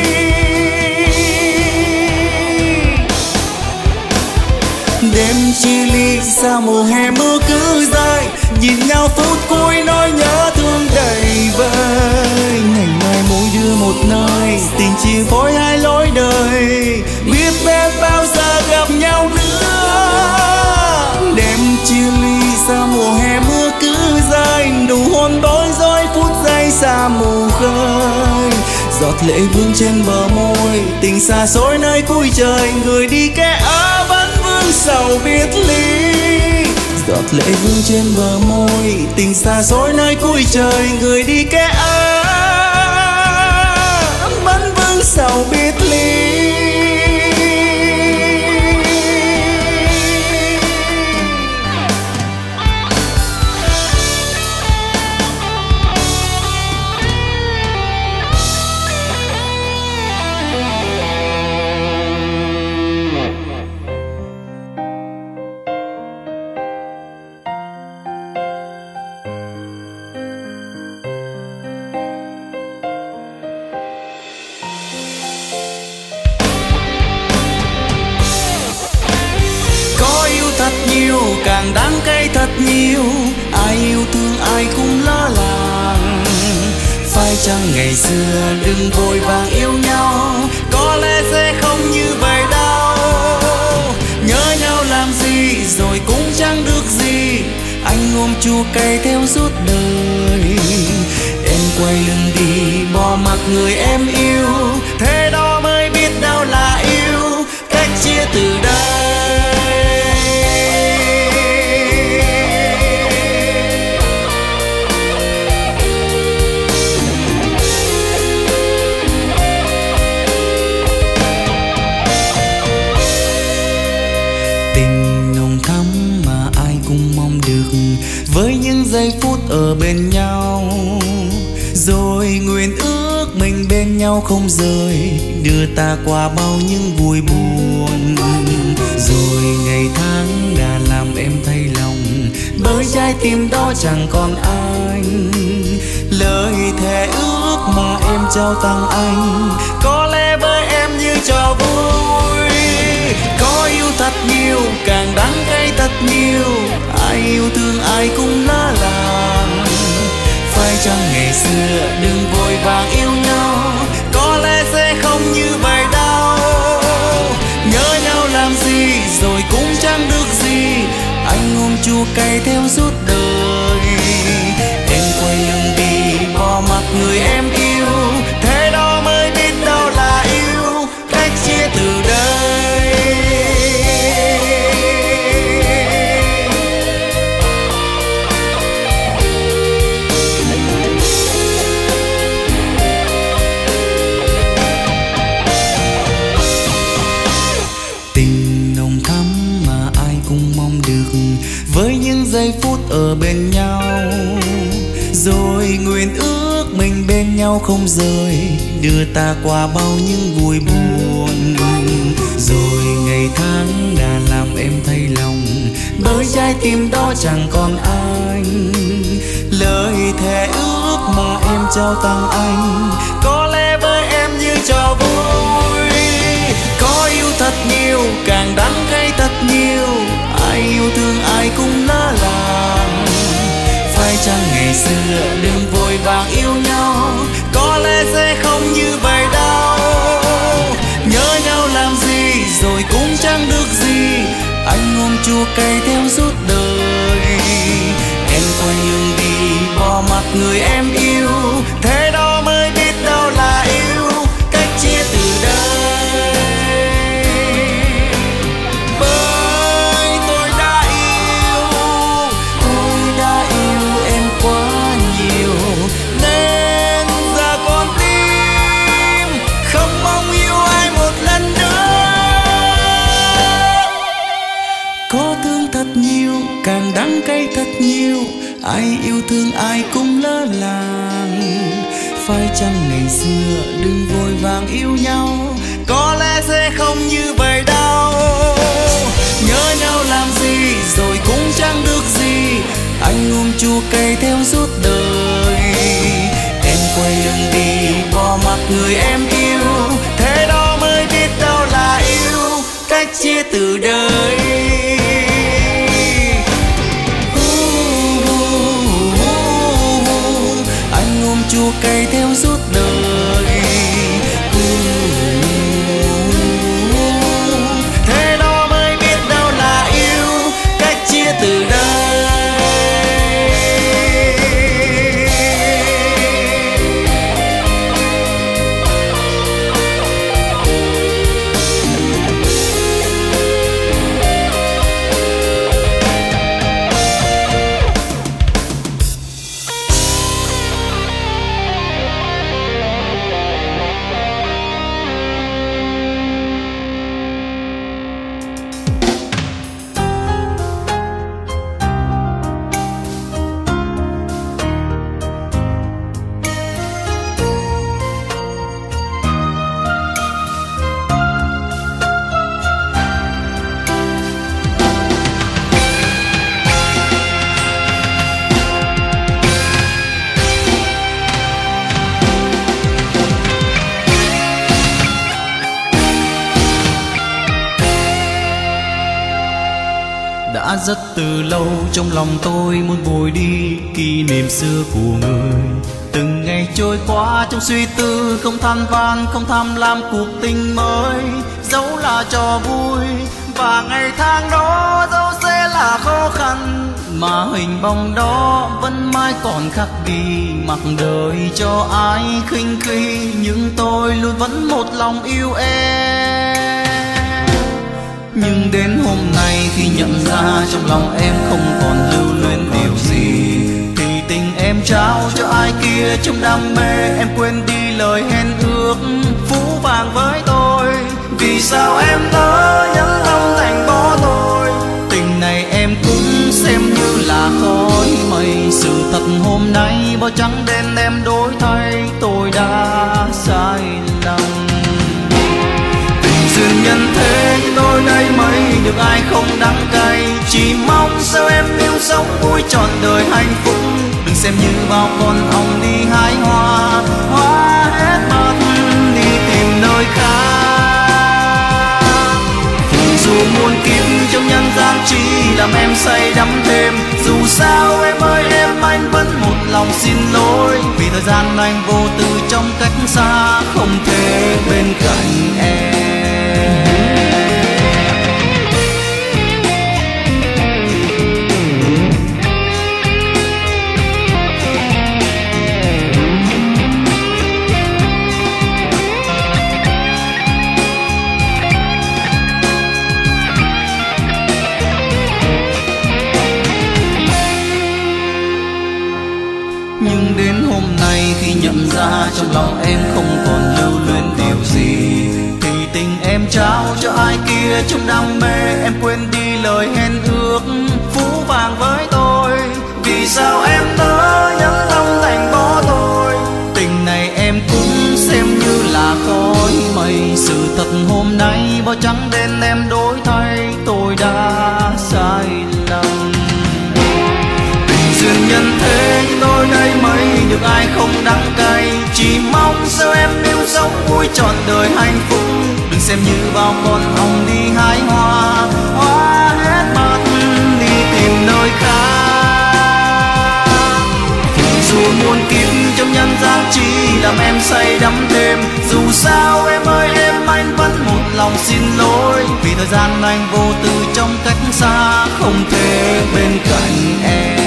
Đêm chia ly sao mùa hè mưa cứ rơi, nhìn nhau phút cuối nỗi nhớ thương đầy vơi. Ngày mai mỗi đưa một nơi, tình chia phối hai lối đời, biết bên bao giờ gặp nhau nữa. Đêm chia ly sao mùa hè mưa cứ rơi, nụ hôn bối rối phút giây xa mù khơi. Giọt lệ vương trên bờ môi, tình xa xôi nơi cuối trời, người đi kẻ ở vẫn vương sầu biệt ly. Giọt lệ vương trên bờ môi, tình xa xôi nơi cuối trời, người đi kẻ ở vẫn vương sầu biệt ly. Càng đắng cay thật nhiều, ai yêu thương ai cũng lo lắng. Phải chăng ngày xưa đừng vội vàng yêu nhau, có lẽ sẽ không như vậy đâu. Nhớ nhau làm gì rồi cũng chẳng được gì, anh ôm chua cay theo suốt đời. Em quay lưng đi bỏ mặc người em yêu, thế đó mới biết đâu là yêu. Cách chia từ đây với những giây phút ở bên nhau, rồi nguyện ước mình bên nhau không rời, đưa ta qua bao những vui buồn. Rồi ngày tháng đã làm em thay lòng, bởi trái tim đó chẳng còn anh. Lời thề ước mà em trao tặng anh, có lẽ với em như trò vui. Có yêu thật nhiều, càng đắng cay thật nhiều, ai yêu thương ai cũng lỡ làng. Phải chăng ngày xưa đừng vội vàng yêu nhau, có lẽ sẽ không như vậy đâu. Nhớ nhau làm gì rồi cũng chẳng được gì, anh ôm chua cay theo suốt đời. Em quay lưng đi bỏ mặc người em yêu, thế đó mới biết đâu là yêu. Cách chia từ đây với những giây phút ở bên nhau, rồi nguyện ước mình bên nhau không rời, đưa ta qua bao những vui buồn. Rồi ngày tháng đã làm em thay lòng, bởi trái tim đó chẳng còn anh. Lời thề ước mà em trao tặng anh, có lẽ với em như trò vui. Có yêu thật nhiều, càng đắng cay thật nhiều, ai yêu thương ai cũng lỡ làng. Phải chăng ngày xưa đừng vội vàng yêu nhau, có lẽ sẽ không như vậy đâu. Nhớ nhau làm gì rồi cũng chẳng được gì, anh ôm chua cay theo suốt đời. Em quay lưng đi bỏ mặc người em yêu, thế đó mới biết đâu là yêu. Cách chia từ đây càng đắng cay thật nhiều, ai yêu thương ai cũng lỡ làng. Phải chăng ngày xưa đừng vội vàng yêu nhau, có lẽ sẽ không như vậy đâu. Nhớ nhau làm gì rồi cũng chẳng được gì, cây theo suốt đời. Em quay lưng đi bỏ mặc người em yêu, thế đó mới biết đâu là yêu, cách chia từ đời. Anh ôm chua cây theo suốt đời, thế đó mới biết đâu là yêu, cách chia từ đời. Đã rất từ lâu trong lòng tôi muốn vùi đi kỷ niệm xưa của người. Từng ngày trôi qua trong suy tư, không than van không tham lam cuộc tình mới, dẫu là trò vui và ngày tháng đó dẫu sẽ là khó khăn, mà hình bóng đó vẫn mãi còn khắc ghi. Mặc đời cho ai khinh khi, nhưng tôi luôn vẫn một lòng yêu em. Nhưng đến hôm nay khi nhận ra trong lòng em không còn lưu luyến điều gì, thì tình em trao cho ai kia trong đam mê, em quên đi lời hẹn ước phũ phàng với tôi. Vì sao em nỡ nhẫn tâm thành bỏ tôi, tình này em cũng xem như là khói mây. Sự thật hôm nay bao trắng đen em đổi thay, tôi đã sai lầm. Duyên nhân thế tôi đây mấy được ai không đắng cay, chỉ mong sao em yêu sống vui trọn đời hạnh phúc. Đừng xem như bao con ong đi hái hoa, hoa hết mất đi tìm nơi khác. Dù muôn kiếp trong nhân gian chỉ làm em say đắm thêm, dù sao em ơi em anh vẫn một lòng xin lỗi, vì thời gian anh vô tư trong cách xa, không thể bên cạnh em. Nhưng đến hôm nay khi nhận ra trong lòng em không còn lưu luyến điều gì, thì tình em trao cho ai kia trong đam mê, em quên đi lời hẹn ước phũ phàng với tôi. Vì sao em nỡ nhẫn tâm thành bỏ tôi, tình này em cũng xem như là khói mây. Sự thật hôm nay bao trắng đen em đổi thay, tôi đã sai lầm. Duyên nhân thế tôi đây mấy được ai không đắng cay, chỉ mong sao em yêu sống vui trọn đời hạnh phúc. Đừng xem như bao con ong đi hái hoa, hoa hết mất đi tìm nơi khác. Dù muôn kiếp trong nhân gian chỉ làm em say đắm thêm, dù sao em ơi em anh vẫn một lòng xin lỗi, vì thời gian anh vô tư trong cách xa, không thể bên cạnh em.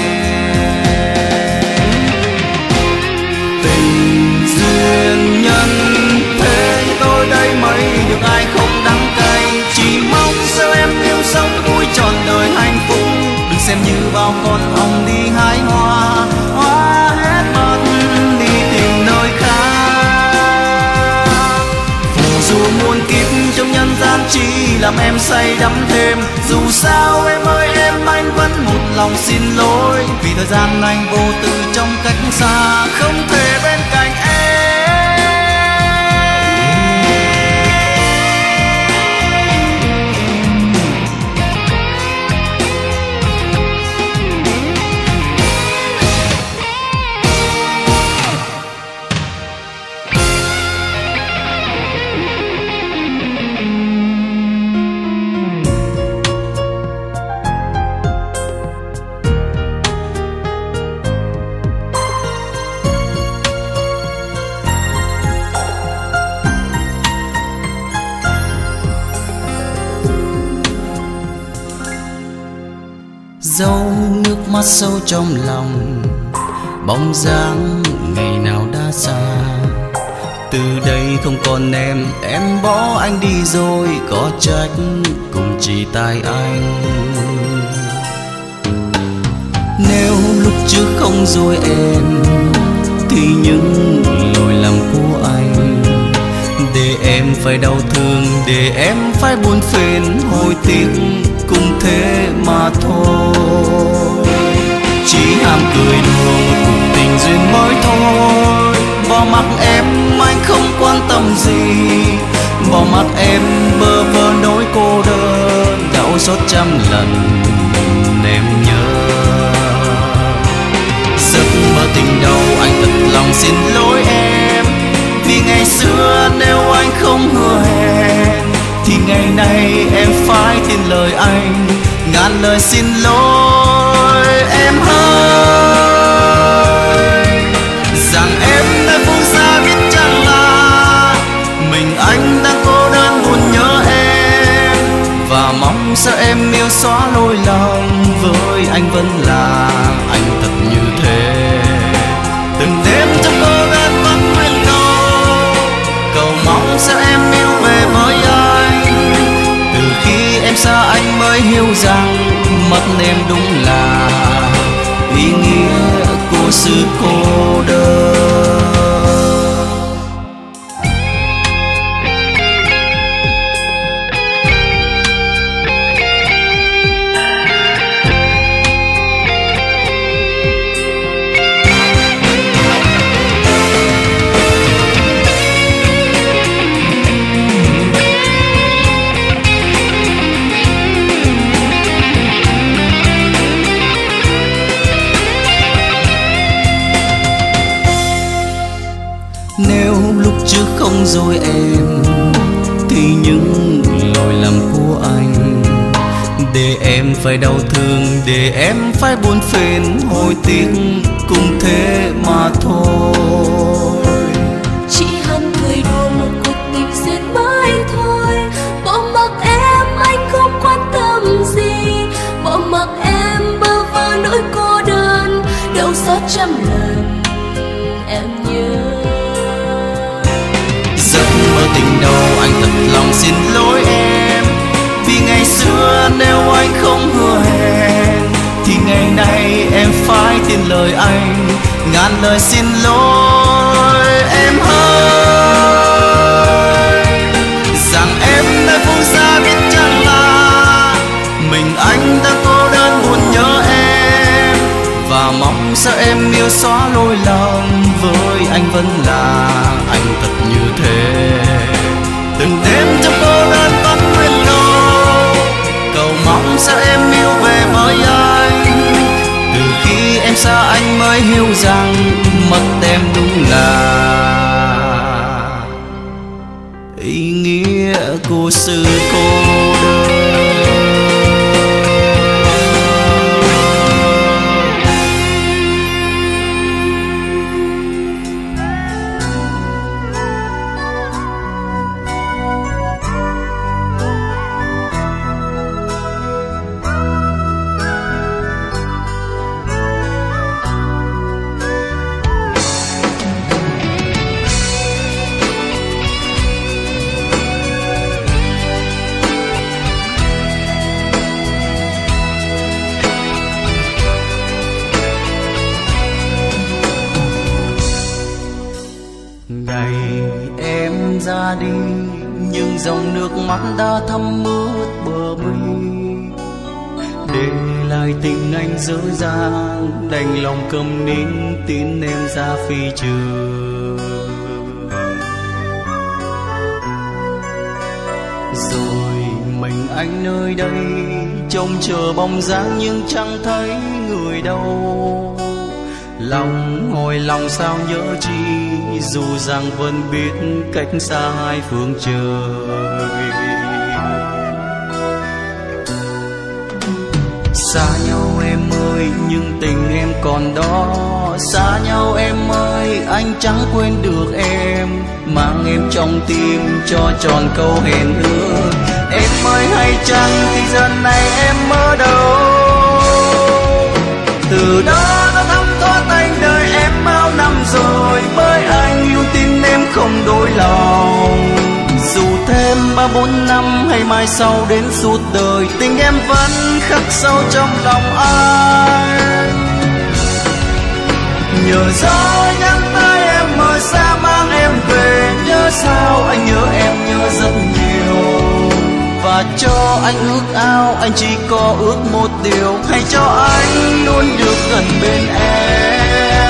Duyên nhân thế tôi đây mấy được ai không đắng cay, chỉ mong sao em yêu sống vui trọn đời hạnh phúc. Đừng xem như bao con ong đi hái hoa, hoa hết mất đi tìm nơi khác. Dù muôn kiếp trong nhân gian chỉ làm em say đắm thêm, dù sao em ơi em anh vẫn một lòng xin lỗi, vì thời gian anh vô tư trong cách xa, không thể bên cạnh em. Dấu nước mắt sâu trong lòng, bóng dáng ngày nào đã xa. Từ đây không còn em bỏ anh đi rồi, có trách cùng chỉ tại anh. Nếu lúc trước không rồi em, thì những lỗi lầm của anh để em phải đau thương, để em phải buồn phiền hối tiếc cũng thế mà thôi. Chỉ ham cười đùa một cuộc tình duyên mới thôi. Bỏ mặc em anh không quan tâm gì, bỏ mặc em bơ vơ nỗi cô đơn, đau xót trăm lần em nhớ. Giấc mơ tình đầu anh thật lòng xin lỗi em, vì ngày xưa nếu anh không hứa hẹn, thì ngày nay em phải tin lời anh ngàn lời xin lỗi em ơi. Rằng em nơi phương xa biết chăng là mình anh đang cô đơn buồn nhớ em, và mong sao em yêu xóa lỗi lầm, với anh vẫn là anh thật như thế. Từng đêm trong cô đơn vẫn nguyên cầu, cầu mong sao em yêu về với anh. Từ khi em xa anh mới hiểu rằng mất em đúng là ý nghĩa của sự cô đơn. Nếu lúc trước không rồi em, thì những lỗi lầm của anh để em phải đau thương, để em phải buồn phiền hối tiếc cũng thế mà thôi. Chỉ hằn cười đùa một cuộc tình duyên mới thôi. Bỏ mặc em anh không quan tâm gì, bỏ mặc em bơ vơ nỗi cô đơn, đau xót trăm lần em nhớ. Giấc mơ tình đầu anh thật lòng xin lỗi em, vì ngày xưa nếu anh không hứa hẹn, thì ngày nay em phải tin lời anh ngàn lời xin lỗi em ơi. Rằng em nơi phương xa biết chăng là mình anh đang cô đơn buồn nhớ em, và mong sao em yêu xóa lỗi lầm, với anh vẫn là anh thật như thế. Từng đêm trong cô đơn vẫn nguyên cầu, cầu mong sao em yêu về với anh. Từ khi em xa anh mới hiểu rằng mất em đúng là ý nghĩa của sự cô đơn. Ngày em ra đi, nhưng dòng nước mắt đã thấm ướt bờ mi, để lại tình anh dở dang, đành lòng cầm nín tin em ra phi trường. Rồi mình anh nơi đây trông chờ bóng dáng nhưng chẳng thấy người đâu. Lòng hồi lòng sao nhớ chi, dù rằng vẫn biết cách xa hai phương trời. Xa nhau em ơi nhưng tình em còn đó, xa nhau em ơi anh chẳng quên được em, mang em trong tim cho tròn câu hẹn ước. Em ơi hay chăng thì giờ này em ở đâu? Từ đó nó thấm thoát anh đời em bao năm rồi, bởi anh yêu tin em không đổi lòng. Dù thêm 3-4 năm hay mai sau đến suốt đời, tình em vẫn khắc sâu trong lòng anh. Nhờ gió nhắn tới em mời xa mang em về, nhớ sao anh nhớ em nhớ rất nhiều. Và cho anh ước ao, anh chỉ có ước một điều, hãy cho anh luôn được gần bên em.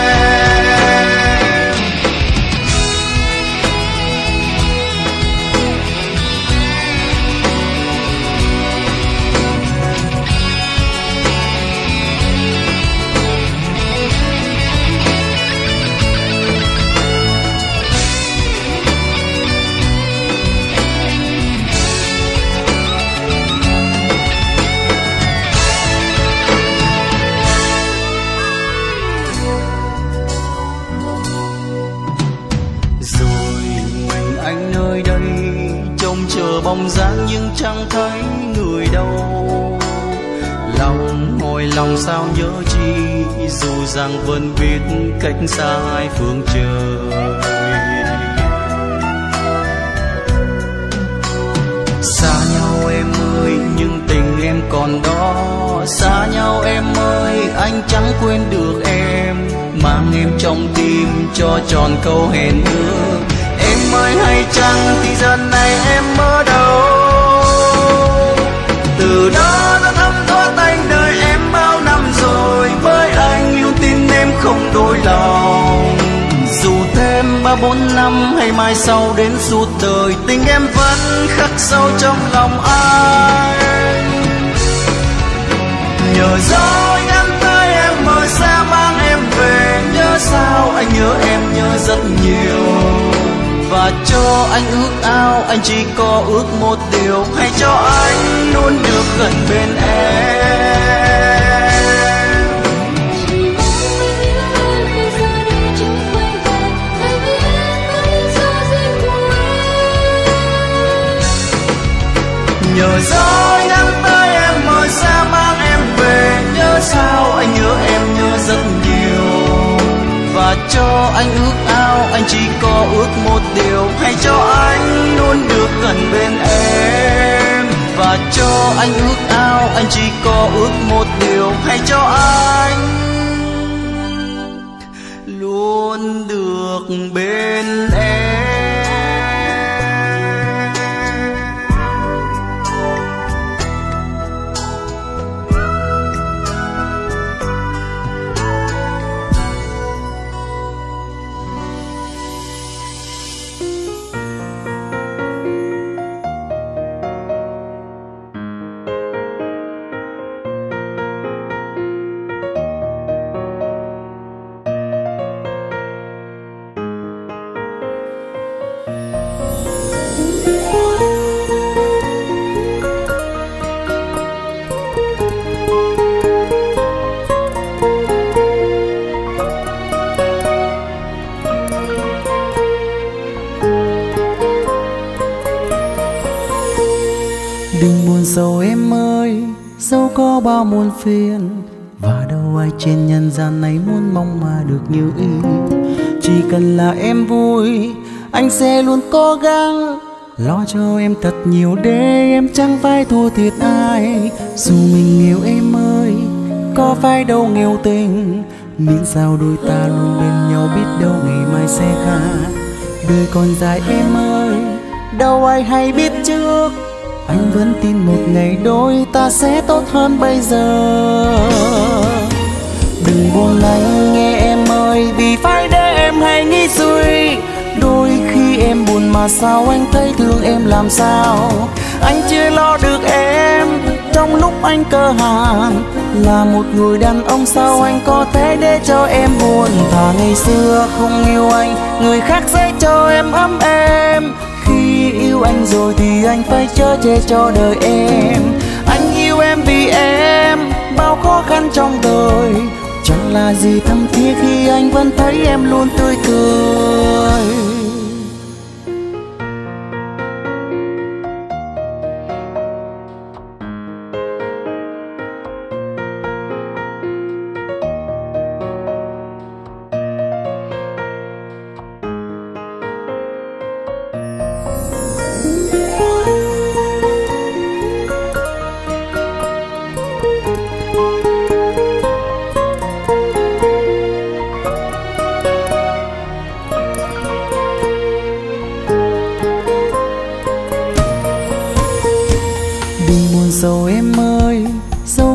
Bóng dáng nhưng chẳng thấy người đâu, lòng hồi lòng sao nhớ chi, dù rằng vẫn biết cách xa hai phương trời. Xa nhau em ơi nhưng tình em còn đó, xa nhau em ơi anh chẳng quên được em, mang em trong tim cho tròn câu hẹn ước. Em ơi hay chăng thì giờ này em ở đâu? Từ đó đã thấm thoát anh đời em bao năm rồi, bởi anh yêu tin em không đổi lòng. Dù thêm 3-4 năm hay mai sau đến suốt đời, tình em vẫn khắc sâu trong lòng anh. Nhờ gió nhắn tới em mời xa mang em về, nhớ sao anh nhớ em nhớ rất nhiều. Và cho anh ước ao, anh chỉ có ước một điều, hãy cho anh luôn được gần bên em. Nhờ gió nhắn tới em mời xa mang em về, nhớ sao anh nhớ em nhớ rất nhiều. Và cho anh ước ao, anh chỉ có ước một điều, hãy cho anh luôn được gần bên em. Và cho anh ước ao, anh chỉ có ước một điều, hãy cho anh luôn được bên em. Đừng buồn sầu em ơi, dẫu có bao muôn phiền, và đâu ai trên nhân gian này muốn mong mà được như ý. Chỉ cần là em vui, anh sẽ luôn cố gắng lo cho em thật nhiều để em chẳng phải thua thiệt ai. Dù mình yêu em ơi, có phải đâu nghèo tình, miễn sao đôi ta luôn bên nhau, biết đâu ngày mai sẽ khác. Đời còn dài em ơi, đâu ai hay biết trước, anh vẫn tin một ngày đôi ta sẽ tốt hơn bây giờ. Đừng buồn anh nghe em ơi, vì phải để em hay nghĩ suy. Đôi khi em buồn mà sao anh thấy thương em làm sao. Anh chưa lo được em trong lúc anh cơ hàn, là một người đàn ông sao anh có thể để cho em buồn. Thà ngày xưa không yêu anh, người khác sẽ cho em ấm êm. Khi yêu anh rồi thì anh phải chở che cho đời em. Anh yêu em vì em bao khó khăn trong đời, chẳng là gì thâm thiết khi anh vẫn thấy em luôn tươi cười.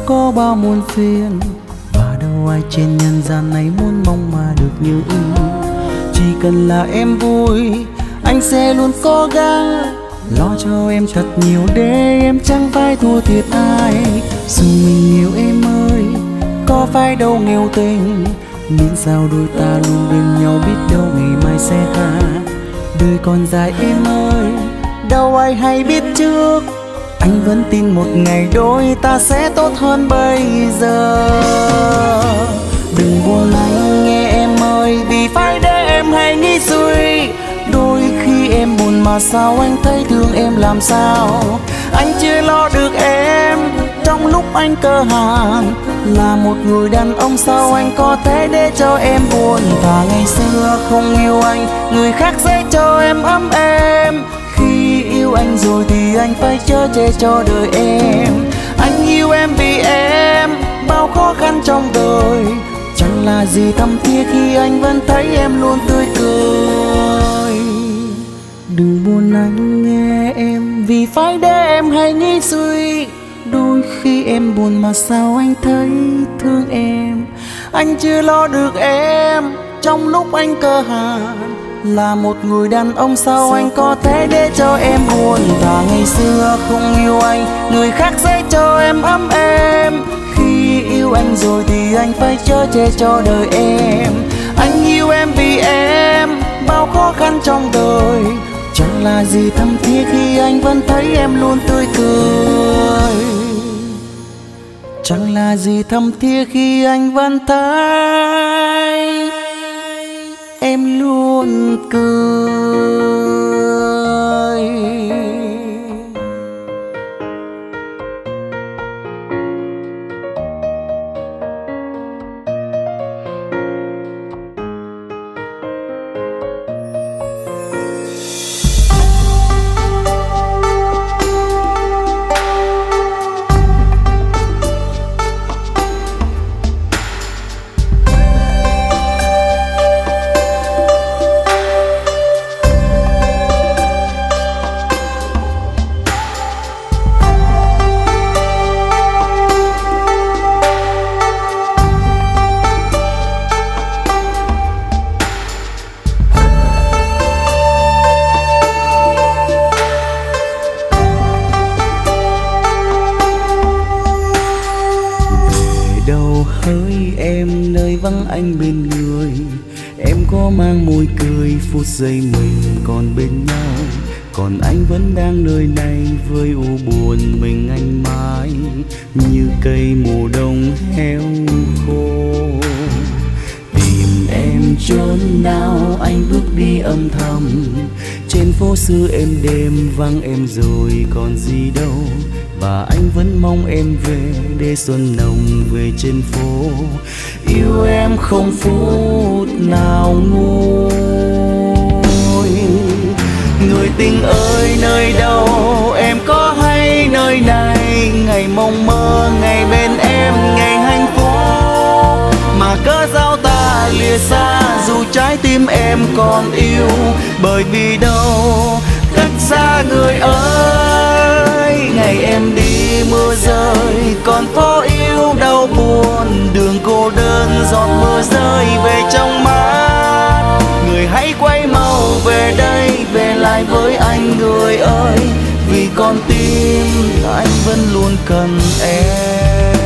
có bao muôn phiền, và đâu ai trên nhân gian này muốn mong mà được như ý. Chỉ cần là em vui, anh sẽ luôn cố gắng lo cho em thật nhiều để em chẳng phải thua thiệt ai. Dù mình yêu em ơi, có phải đâu nghèo tình, miễn sao đôi ta luôn bên nhau, biết đâu ngày mai sẽ khác. Đời còn dài em ơi, đâu ai hay biết trước, anh vẫn tin một ngày đôi ta sẽ tốt hơn bây giờ. Đừng buồn anh nghe em ơi, vì phải để em hay nghĩ suy. Đôi khi em buồn mà sao anh thấy thương em làm sao. Anh chưa lo được em trong lúc anh cơ hàn, là một người đàn ông sao anh có thể để cho em buồn. Và ngày xưa không yêu anh, người khác sẽ cho em ấm êm. Khi yêu anh rồi thì anh phải chở che cho đời em. Anh yêu em vì em bao khó khăn trong đời, chẳng là gì thâm thiết khi anh vẫn thấy em luôn tươi cười. Đừng buồn anh nghe em, vì phải để em hay nghĩ suy. Đôi khi em buồn mà sao anh thấy thương em. Anh chưa lo được em trong lúc anh cơ hàn, là một người đàn ông sao anh có thể để cho em buồn. Và ngày xưa không yêu anh, người khác sẽ cho em ấm êm. Khi yêu anh rồi thì anh phải chở che cho đời em. Anh yêu em vì em bao khó khăn trong đời, chẳng là gì thâm thiết khi anh vẫn thấy em luôn tươi cười. Chẳng là gì thâm thiết khi anh vẫn thấy em luôn cười. Hỡi em nơi vắng anh bên người, em có mang môi cười phút giây mình còn bên nhau. Còn anh vẫn đang nơi này với u buồn mình anh mãi, như cây mùa đông héo khô. Tìm em chốn nào anh bước đi âm thầm, trên phố xưa êm đêm vắng em rồi còn gì đâu. Và anh vẫn mong em về để xuân nồng về trên phố. Yêu em không phút nào nguôi. Người tình ơi nơi đâu em có hay nơi này, ngày mong mơ ngày bên em ngày hạnh phúc. Mà cớ sao ta lìa xa dù trái tim em còn yêu, bởi vì đâu cách xa người ơi. Ngày em đi mưa rơi còn phố yêu đau buồn, đường cô đơn giọt mưa rơi về trong mắt. Người hãy quay mau về đây, về lại với anh người ơi, vì con tim anh vẫn luôn cần em.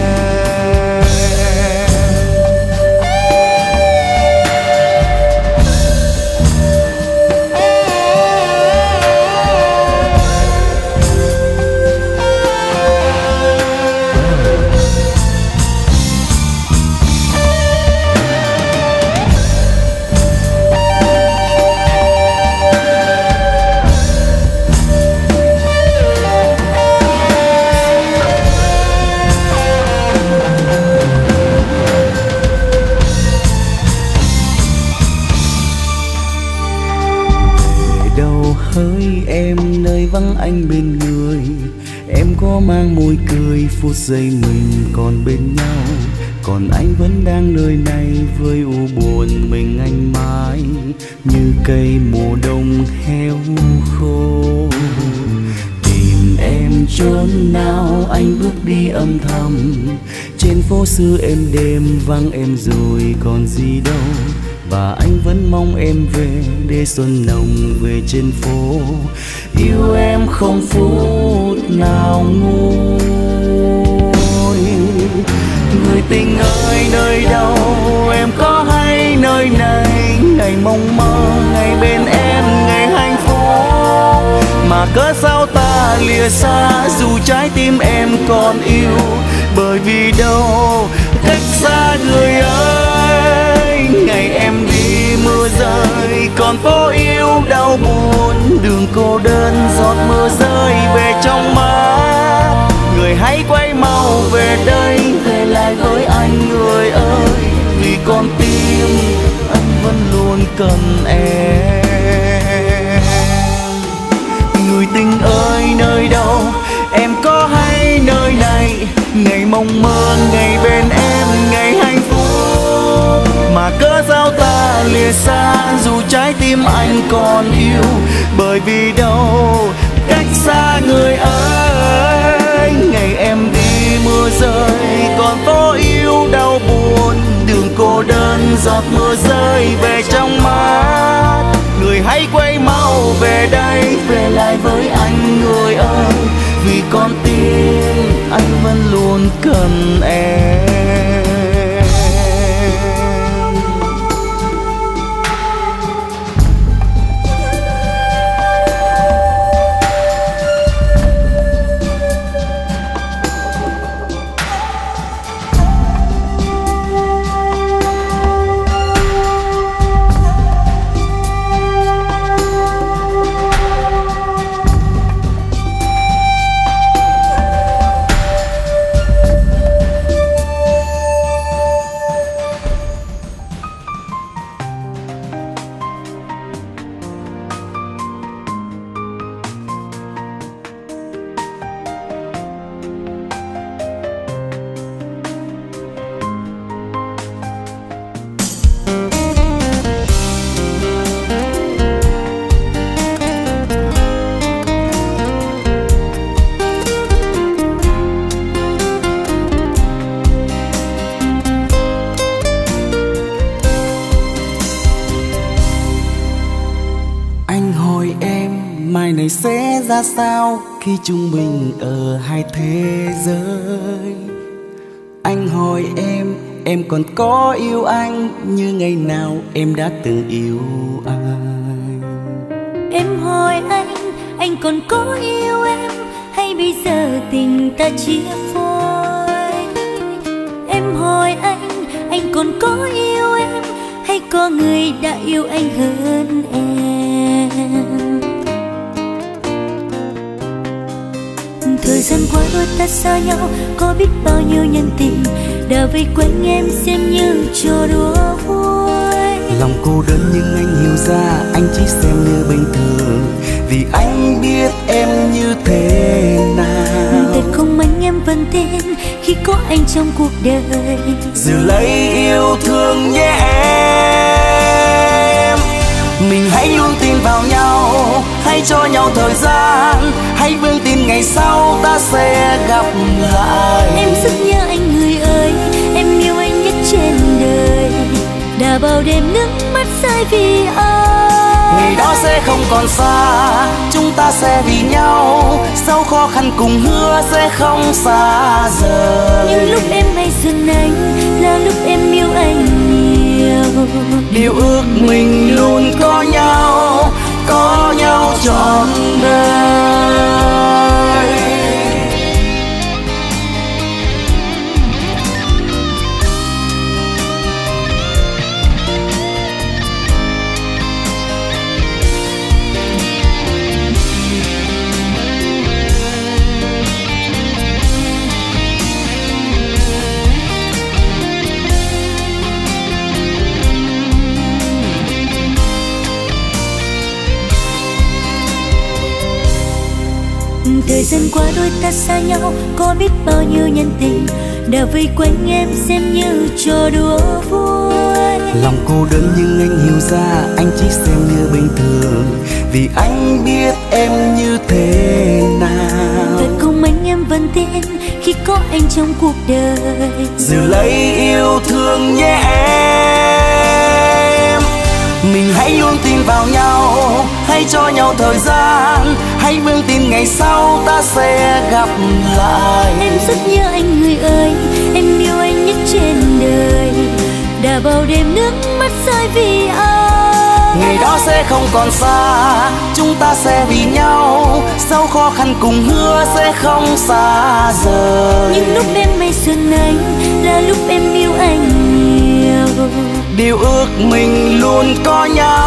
Hỡi em nơi vắng anh bên người, em có mang môi cười phút giây mình còn bên nhau. Còn anh vẫn đang nơi này với u buồn mình anh mãi, như cây mùa đông héo khô. Tìm em chốn nào anh bước đi âm thầm. Trên phố xưa êm đêm vắng em rồi còn gì đâu, và anh vẫn mong em về để xuân nồng về trên phố. Yêu em không phút nào nguôi. Người tình ơi nơi đâu em có hay nơi này, ngày mong mơ ngày bên em ngày hạnh phúc. Mà cớ sao ta lìa xa dù trái tim em còn yêu, bởi vì đâu cách xa người ơi. Ngày em đi mưa rơi còn phố yêu đau buồn, đường cô đơn giọt mưa rơi về trong mắt. Người hãy quay mau về đây, về lại với anh người ơi, vì con tim anh vẫn luôn cần em. Người tình ơi nơi đâu em có hay nơi này, ngày mong mơ ngày bên em ngày hạnh phúc. Mà cớ sao ta lìa xa dù trái tim anh còn yêu, bởi vì đâu cách xa người ơi. Ngày em đi mưa rơi còn phố yêu đau buồn, đường cô đơn giọt mưa rơi về trong mắt. Người hãy quay mau về đây, về lại với anh người ơi, vì con tim anh vẫn luôn cần em. Mai này sẽ ra sao khi chúng mình ở hai thế giới. Anh hỏi em còn có yêu anh như ngày nào em đã từng yêu anh. Em hỏi anh còn có yêu em hay bây giờ tình ta chia phôi. Em hỏi anh còn có yêu em hay có người đã yêu anh hơn em. Thời gian qua đôi ta xa nhau, có biết bao nhiêu nhân tình đã vây quanh em xem như trò đùa vui. Lòng cô đơn nhưng anh hiểu ra, anh chỉ xem như bình thường, vì anh biết em như thế nào. Thật không anh em vẫn tin khi có anh trong cuộc đời. Giữ lấy yêu thương nhé em. Mình hãy luôn tin vào nhau, hãy cho nhau thời gian, hãy vững tin ngày sau ta sẽ gặp lại. Em rất nhớ anh người ơi, em yêu anh nhất trên đời. Đã bao đêm nước mắt rơi vì anh. Ngày đó sẽ không còn xa, chúng ta sẽ vì nhau, sau khó khăn cùng hứa sẽ không xa rời. Nhưng lúc em hay dừng anh là lúc em yêu anh nhiều. Điều ước mình luôn có nhau trọn đời. Thời gian qua đôi ta xa nhau, có biết bao nhiêu nhân tình đã vây quanh em xem như trò đùa vui. Lòng cô đơn nhưng anh hiểu ra, anh chỉ xem như bình thường, vì anh biết em như thế nào. Thật không vẫn tên khi có anh trong cuộc đời. Giữ lấy yêu thương nhé em. Mình hãy luôn tin vào nhau, hãy cho nhau thời gian, hãy vững tin ngày sau ta sẽ gặp lại. Em rất nhớ anh người ơi, em yêu anh nhất trên đời. Đã bao đêm nước mắt rơi vì anh. Ngày đó sẽ không còn xa, chúng ta sẽ vì nhau. Sau khó khăn cùng hứa sẽ không xa rời. Những lúc em mây xuân anh là lúc em yêu anh nhiều. Điều ước mình luôn có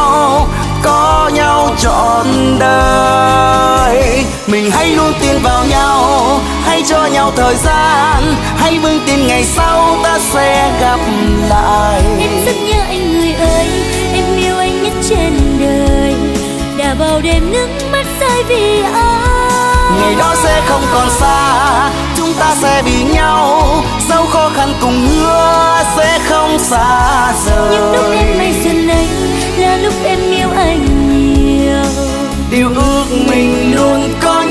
nhau trọn đời. Mình hãy luôn tin vào nhau, hãy cho nhau thời gian, hãy vững tin ngày sau ta sẽ gặp lại. Em rất nhớ anh người ơi, em yêu anh nhất trên đời. Đã bao đêm nước mắt rơi vì anh. Ngày đó sẽ không còn xa, chúng ta sẽ vì nhau. Dẫu khó khăn cùng hứa sẽ không xa rời. Những lúc em mây xuân anh là lúc em yêu anh nhiều. Điều ước mình luôn có